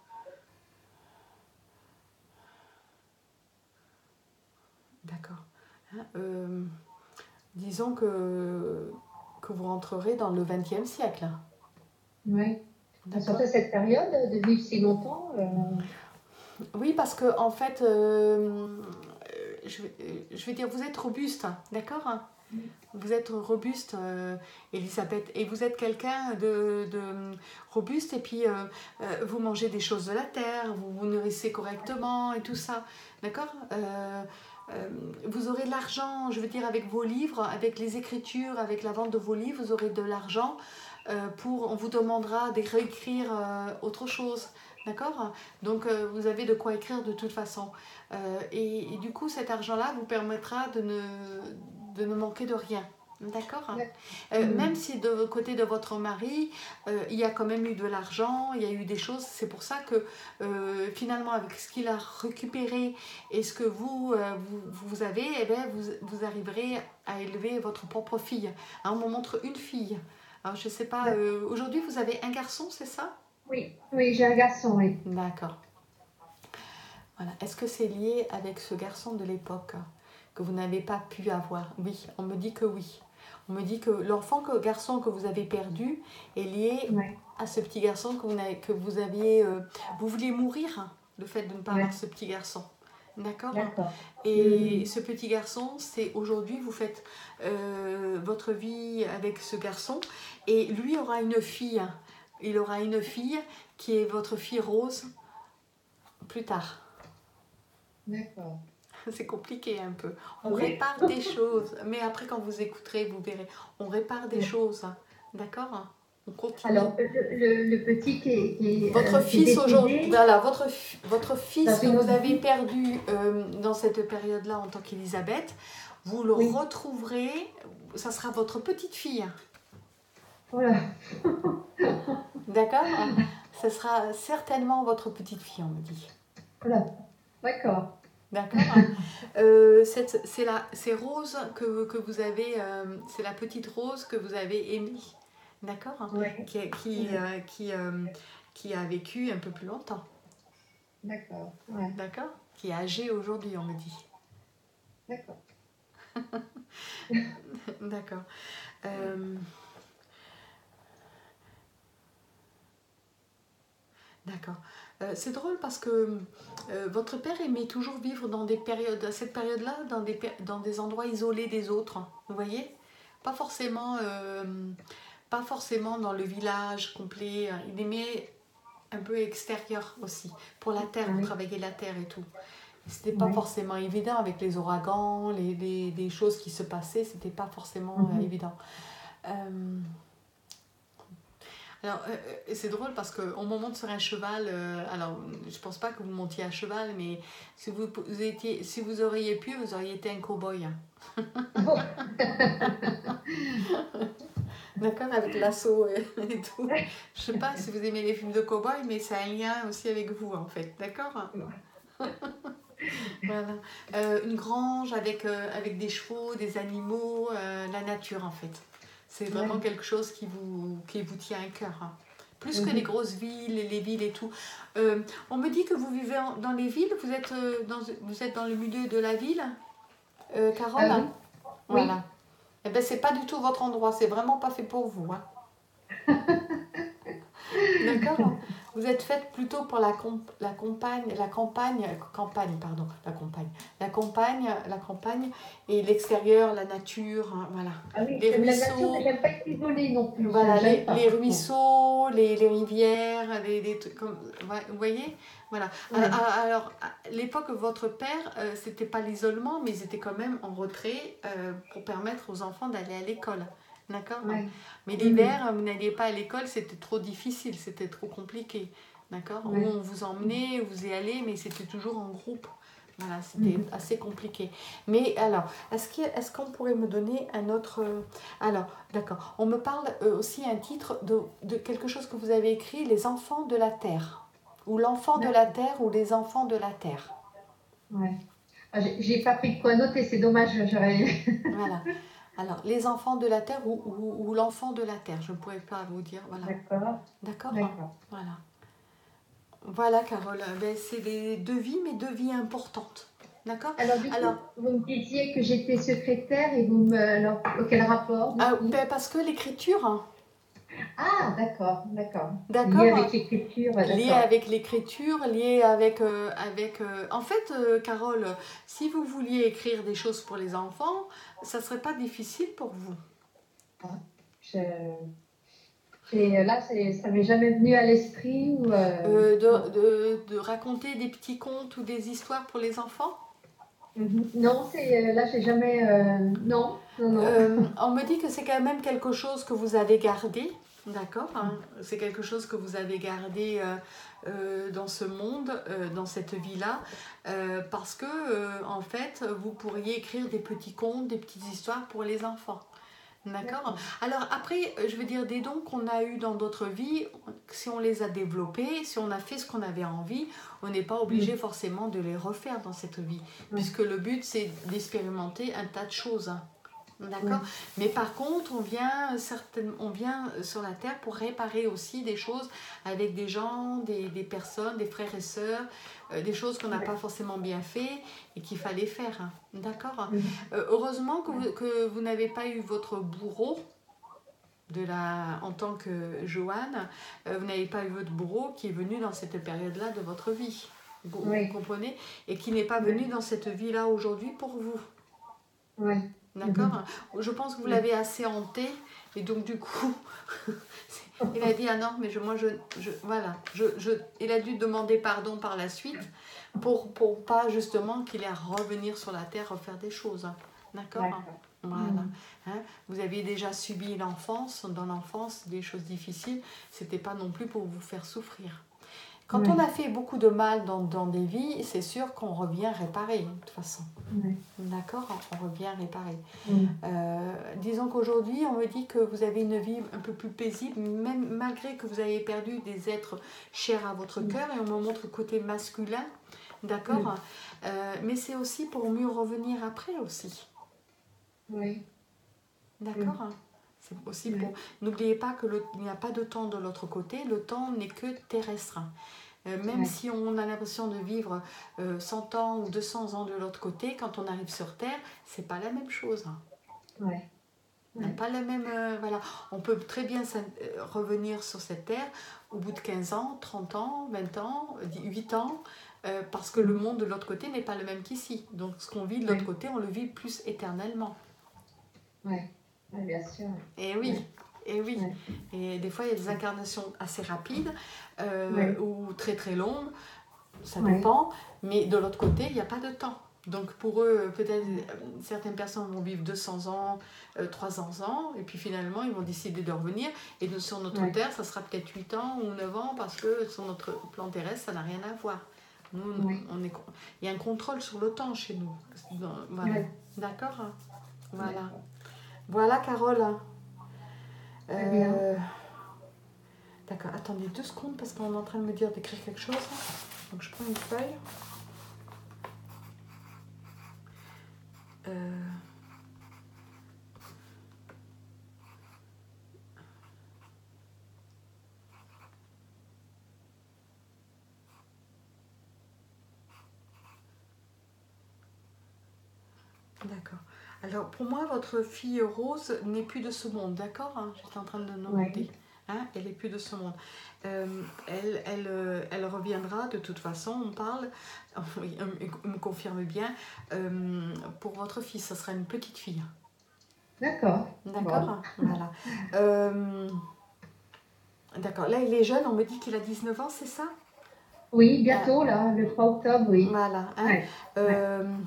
D'accord. Hein, disons que vous rentrerez dans le 20e siècle. Oui. D'accord. Surtout cette période de vivre si longtemps. Oui, parce que en fait, je vais dire, vous êtes robuste, d'accord. Vous êtes robuste, Elisabeth, et vous êtes quelqu'un de robuste, et puis vous mangez des choses de la terre, vous vous nourrissez correctement et tout ça, d'accord. Vous aurez de l'argent, je veux dire, avec vos livres, avec les écritures, avec la vente de vos livres, vous aurez de l'argent on vous demandera de réécrire autre chose, d'accord. Donc vous avez de quoi écrire de toute façon. Et du coup, cet argent-là vous permettra de ne manquer de rien. D'accord. D'accord. Même si de côté de votre mari, il y a quand même eu de l'argent, il y a eu des choses, c'est pour ça que finalement avec ce qu'il a récupéré et ce que vous avez, eh bien, vous arriverez à élever votre propre fille. Hein, on me montre une fille. Alors je sais pas, D'accord. aujourd'hui vous avez un garçon, c'est ça? Oui. Oui, j'ai un garçon, oui. D'accord. Voilà. Est-ce que c'est lié avec ce garçon de l'époque que vous n'avez pas pu avoir? Oui, on me dit que oui. On me dit que garçon que vous avez perdu est lié Oui. à ce petit garçon que vous aviez. Vous vouliez mourir, hein, le fait de ne pas Oui. avoir ce petit garçon. D'accord. D'accord. Et ce petit garçon, c'est aujourd'hui, vous faites votre vie avec ce garçon. Et lui aura une fille. Il aura une fille qui est votre fille Rose plus tard. D'accord. C'est compliqué un peu. Ah On oui? répare des choses, mais après quand vous écouterez, vous verrez. On répare des Oui. choses, d'accord. On continue. Alors, le petit Votre qui est fils aujourd'hui, décédé voilà, votre dans fils que une vous autre avez vie. perdu dans cette période-là en tant qu'Élisabeth, vous le Oui. retrouverez, ça sera votre petite fille, Voilà. d'accord. Ce sera certainement votre petite fille, on me dit. Voilà. D'accord. D'accord. C'est Rose que vous avez, c'est la petite Rose que vous avez aimée, d'accord, Oui. Oui. qui a vécu un peu plus longtemps, D'accord. Ouais. d'accord, qui est âgée aujourd'hui, on me dit, D'accord. d'accord. Euh, d'accord. C'est drôle parce que votre père aimait toujours vivre dans des périodes, à cette période-là, dans des endroits isolés des autres, vous voyez, pas forcément. Pas forcément dans le village complet. Il aimait un peu extérieur aussi. Pour la terre, vous Oui. travaillez la terre et tout. C'était pas Oui. forcément évident avec les ouragans, les choses qui se passaient, c'était pas forcément Mhm. évident. Euh, alors, c'est drôle parce qu'on me monte sur un cheval. Alors, je pense pas que vous montiez à cheval, mais si vous auriez pu, vous auriez été un cow-boy. Bon. D'accord, avec l'assaut et tout. Je sais pas si vous aimez les films de cow-boy, mais ça a un lien aussi avec vous, en fait. D'accord? Voilà. Une grange avec des chevaux, des animaux, la nature, en fait. C'est vraiment Ouais. quelque chose qui vous tient à cœur, hein. Plus que les Mhm. grosses villes et les villes et tout. On me dit que vous vivez dans les villes, vous êtes dans le milieu de la ville, Carole? Oui, Voilà. oui. Eh ben, c'est pas du tout votre endroit, c'est vraiment pas fait pour vous, hein. D'accord? Vous êtes faite plutôt pour la campagne et l'extérieur, la nature, hein, voilà. Ah oui, Les j'aime la nature, mais ruisseaux, j'aime pas être isolée non plus. voilà, J'aime les pas. Non. ruisseaux, les rivières, les trucs comme, ouais, vous voyez? Voilà. Ouais, Alors, à l'époque, votre père, c'était pas l'isolement, mais ils étaient quand même en retrait pour permettre aux enfants d'aller à l'école. D'accord? ouais. Mais Mhm. l'hiver, vous n'alliez pas à l'école, c'était trop difficile, c'était trop compliqué. D'accord? Où Ouais. on vous emmenait, vous y allez, mais c'était toujours en groupe. Voilà, c'était Mhm. assez compliqué. Mais alors, est-ce qu'on pourrait me donner un autre... Alors, d'accord. On me parle aussi un titre de quelque chose que vous avez écrit, Les enfants de la Terre. Ou l'enfant de la D'accord. Terre ou les enfants de la Terre. Ouais. Ah, j'ai pas pris de quoi noter, c'est dommage, j'aurais. Voilà. Alors, les enfants de la Terre ou l'enfant de la Terre. Je ne pourrais pas vous dire. Voilà. D'accord, D'accord? d'accord. Voilà. Voilà, Carole. Ben, c'est des devis, mais devis importantes. D'accord? Alors, du Alors, coup, vous me disiez que j'étais secrétaire et vous me. Alors, quel rapport, du coup? ben, parce que l'écriture, hein, Ah, d'accord, d'accord. Lié avec d'accord? l'écriture, Lié d'accord. avec l'écriture, lié avec... En fait, Carole, si vous vouliez écrire des choses pour les enfants, ça ne serait pas difficile pour vous. Ah, je, là, ça m'est jamais venu à l'esprit ou. Non. De raconter des petits contes ou des histoires pour les enfants. Mhm. Non, là, j'ai jamais. Non, non, non. On me dit que c'est quand même quelque chose que vous avez gardé, d'accord, hein. C'est quelque chose que vous avez gardé dans ce monde, dans cette vie-là, parce que, en fait, vous pourriez écrire des petits contes, des petites histoires pour les enfants. D'accord. D'accord. Alors après, je veux dire, des dons qu'on a eus dans d'autres vies, si on les a développés, si on a fait ce qu'on avait envie, on n'est pas obligé Mhm. forcément de les refaire dans cette vie, Ouais, puisque le but c'est d'expérimenter un tas de choses, hein. D'accord. ouais, Mais par contre, on vient sur la terre pour réparer aussi des choses avec des gens, des personnes, des frères et sœurs, des choses qu'on n'a ouais. pas forcément bien fait et qu'il fallait faire, hein. D'accord. Mhm. Heureusement Ouais. que vous n'avez pas eu votre bourreau en tant que Joanne, vous n'avez pas eu votre bourreau qui est venu dans cette période-là de votre vie. Vous Ouais, comprenez? Et qui n'est pas venu ouais, dans cette vie-là aujourd'hui pour vous. ouais. D'accord? Mhm. Je pense que vous Ouais. l'avez assez hanté et donc du coup, il a dit ah non, mais voilà, il a dû demander pardon par la suite pour pas justement qu'il ait à revenir sur la terre refaire des choses. D'accord? D'accord. Voilà. Mhm. Hein, vous aviez déjà subi l'enfance, dans l'enfance, des choses difficiles, c'était pas non plus pour vous faire souffrir. Quand on Ouais, a fait beaucoup de mal dans des vies, c'est sûr qu'on revient réparer, de toute façon. ouais. D'accord? On revient réparer. Mhm. Disons qu'aujourd'hui, on me dit que vous avez une vie un peu plus paisible, même malgré que vous ayez perdu des êtres chers à votre Mhm. cœur, et on me montre le côté masculin, d'accord? Mhm. Mais c'est aussi pour mieux revenir après aussi, Ouais. d'accord? Mhm. C'est aussi pour... Ouais. N'oubliez pas qu'il n'y a pas de temps de l'autre côté, le temps n'est que terrestre. Même Ouais. si on a l'impression de vivre 100 ans ou 200 ans de l'autre côté, quand on arrive sur Terre, c'est pas la même chose. Ouais. On n'a Ouais. pas le même... voilà. On peut très bien revenir sur cette terre au bout de 15 ans, 30 ans, 20 ans, 8 ans, parce que le Mhm. monde de l'autre côté n'est pas le même qu'ici. Donc ce qu'on vit de l'autre Ouais. côté, on le vit plus éternellement. Ouais. Ouais, bien sûr. Et oui, Ouais. et oui. Ouais. Et des fois, il y a des incarnations assez rapides Ouais. ou très très longues, ça Ouais. dépend, mais de l'autre côté, il n'y a pas de temps. Donc pour eux, peut-être certaines personnes vont vivre 200 ans, 300 ans, et puis finalement ils vont décider de revenir. Et sur notre Ouais. Terre, ça sera peut-être 8 ans ou 9 ans, parce que sur notre plan terrestre, ça n'a rien à voir. Nous, Ouais. il y a un contrôle sur le temps chez nous. Voilà. Ouais. D'accord? Voilà. Voilà, Carole. Très bien. D'accord, attendez 2 secondes parce qu'on est en train de me dire d'écrire quelque chose. Donc je prends une feuille. D'accord. Alors pour moi, votre fille Rose n'est plus de ce monde, d'accord, hein. J'étais en train de le noter. Oui. Hein, elle n'est plus de ce monde. Elle reviendra de toute façon, on parle, oui, on me confirme bien. Pour votre fille, ce sera une petite fille. D'accord. D'accord, Bon. voilà. D'accord, là il est jeune, on me dit qu'il a 19 ans, c'est ça? Oui, Ah, bientôt, là, le 3 octobre, oui. voilà, hein. Ouais. Ouais.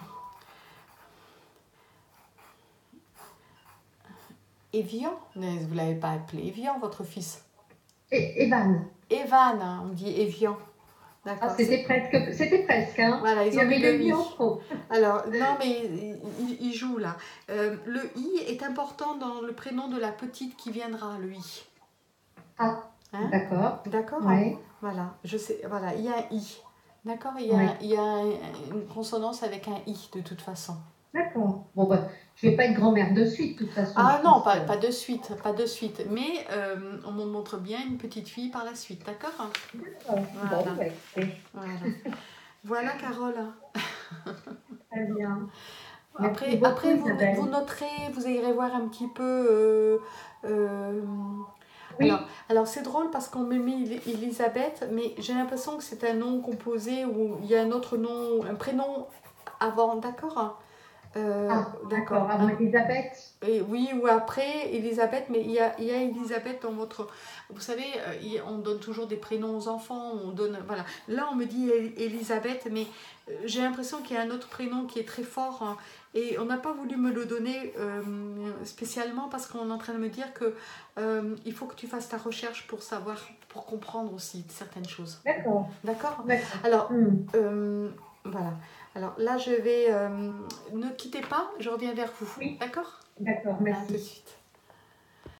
Evian? Mais vous ne l'avez pas appelé Evian, votre fils? Et Evan. Evan, hein, on dit Evian. Ah, D'accord, c'est... c'était presque, hein. Voilà, Il ils y ont mis avait le le i en i. trop. Alors, non, mais il joue là. Le i est important dans le prénom de la petite qui viendra, le i. Ah, Hein? d'accord. D'accord? Oui, Voilà, je sais, voilà, il y a un i. D'accord? oui. Il y a une consonance avec un i de toute façon. D'accord. Bon, bah, je vais pas être grand-mère de suite, de toute façon, Ah je non, pense. pas de suite, pas de suite. Mais on me montre bien une petite fille par la suite, d'accord? D'accord. Voilà, Bon, bah, écoutez, voilà. Voilà, Carole. très bien. Merci beaucoup, Après vous Isabelle. noterez, vous irez voir un petit peu. Euh, Oui. alors c'est drôle parce qu'on me met Elisabeth, mais j'ai l'impression que c'est un nom composé où il y a un autre nom, un prénom avant, d'accord? Ah, D'accord. d'accord. Avant Elisabeth. Et oui, ou après Elisabeth, mais il y a Elisabeth dans votre... Vous savez, on donne toujours des prénoms aux enfants, on donne... Voilà. Là, on me dit Elisabeth, mais j'ai l'impression qu'il y a un autre prénom qui est très fort, hein, et on n'a pas voulu me le donner spécialement parce qu'on est en train de me dire que il faut que tu fasses ta recherche pour savoir, pour comprendre aussi certaines choses. D'accord. D'accord? D'accord. Alors, Hmm. voilà. Alors là, je vais... ne quittez pas, je reviens vers vous. Oui. D'accord? D'accord. À tout de Merci. suite.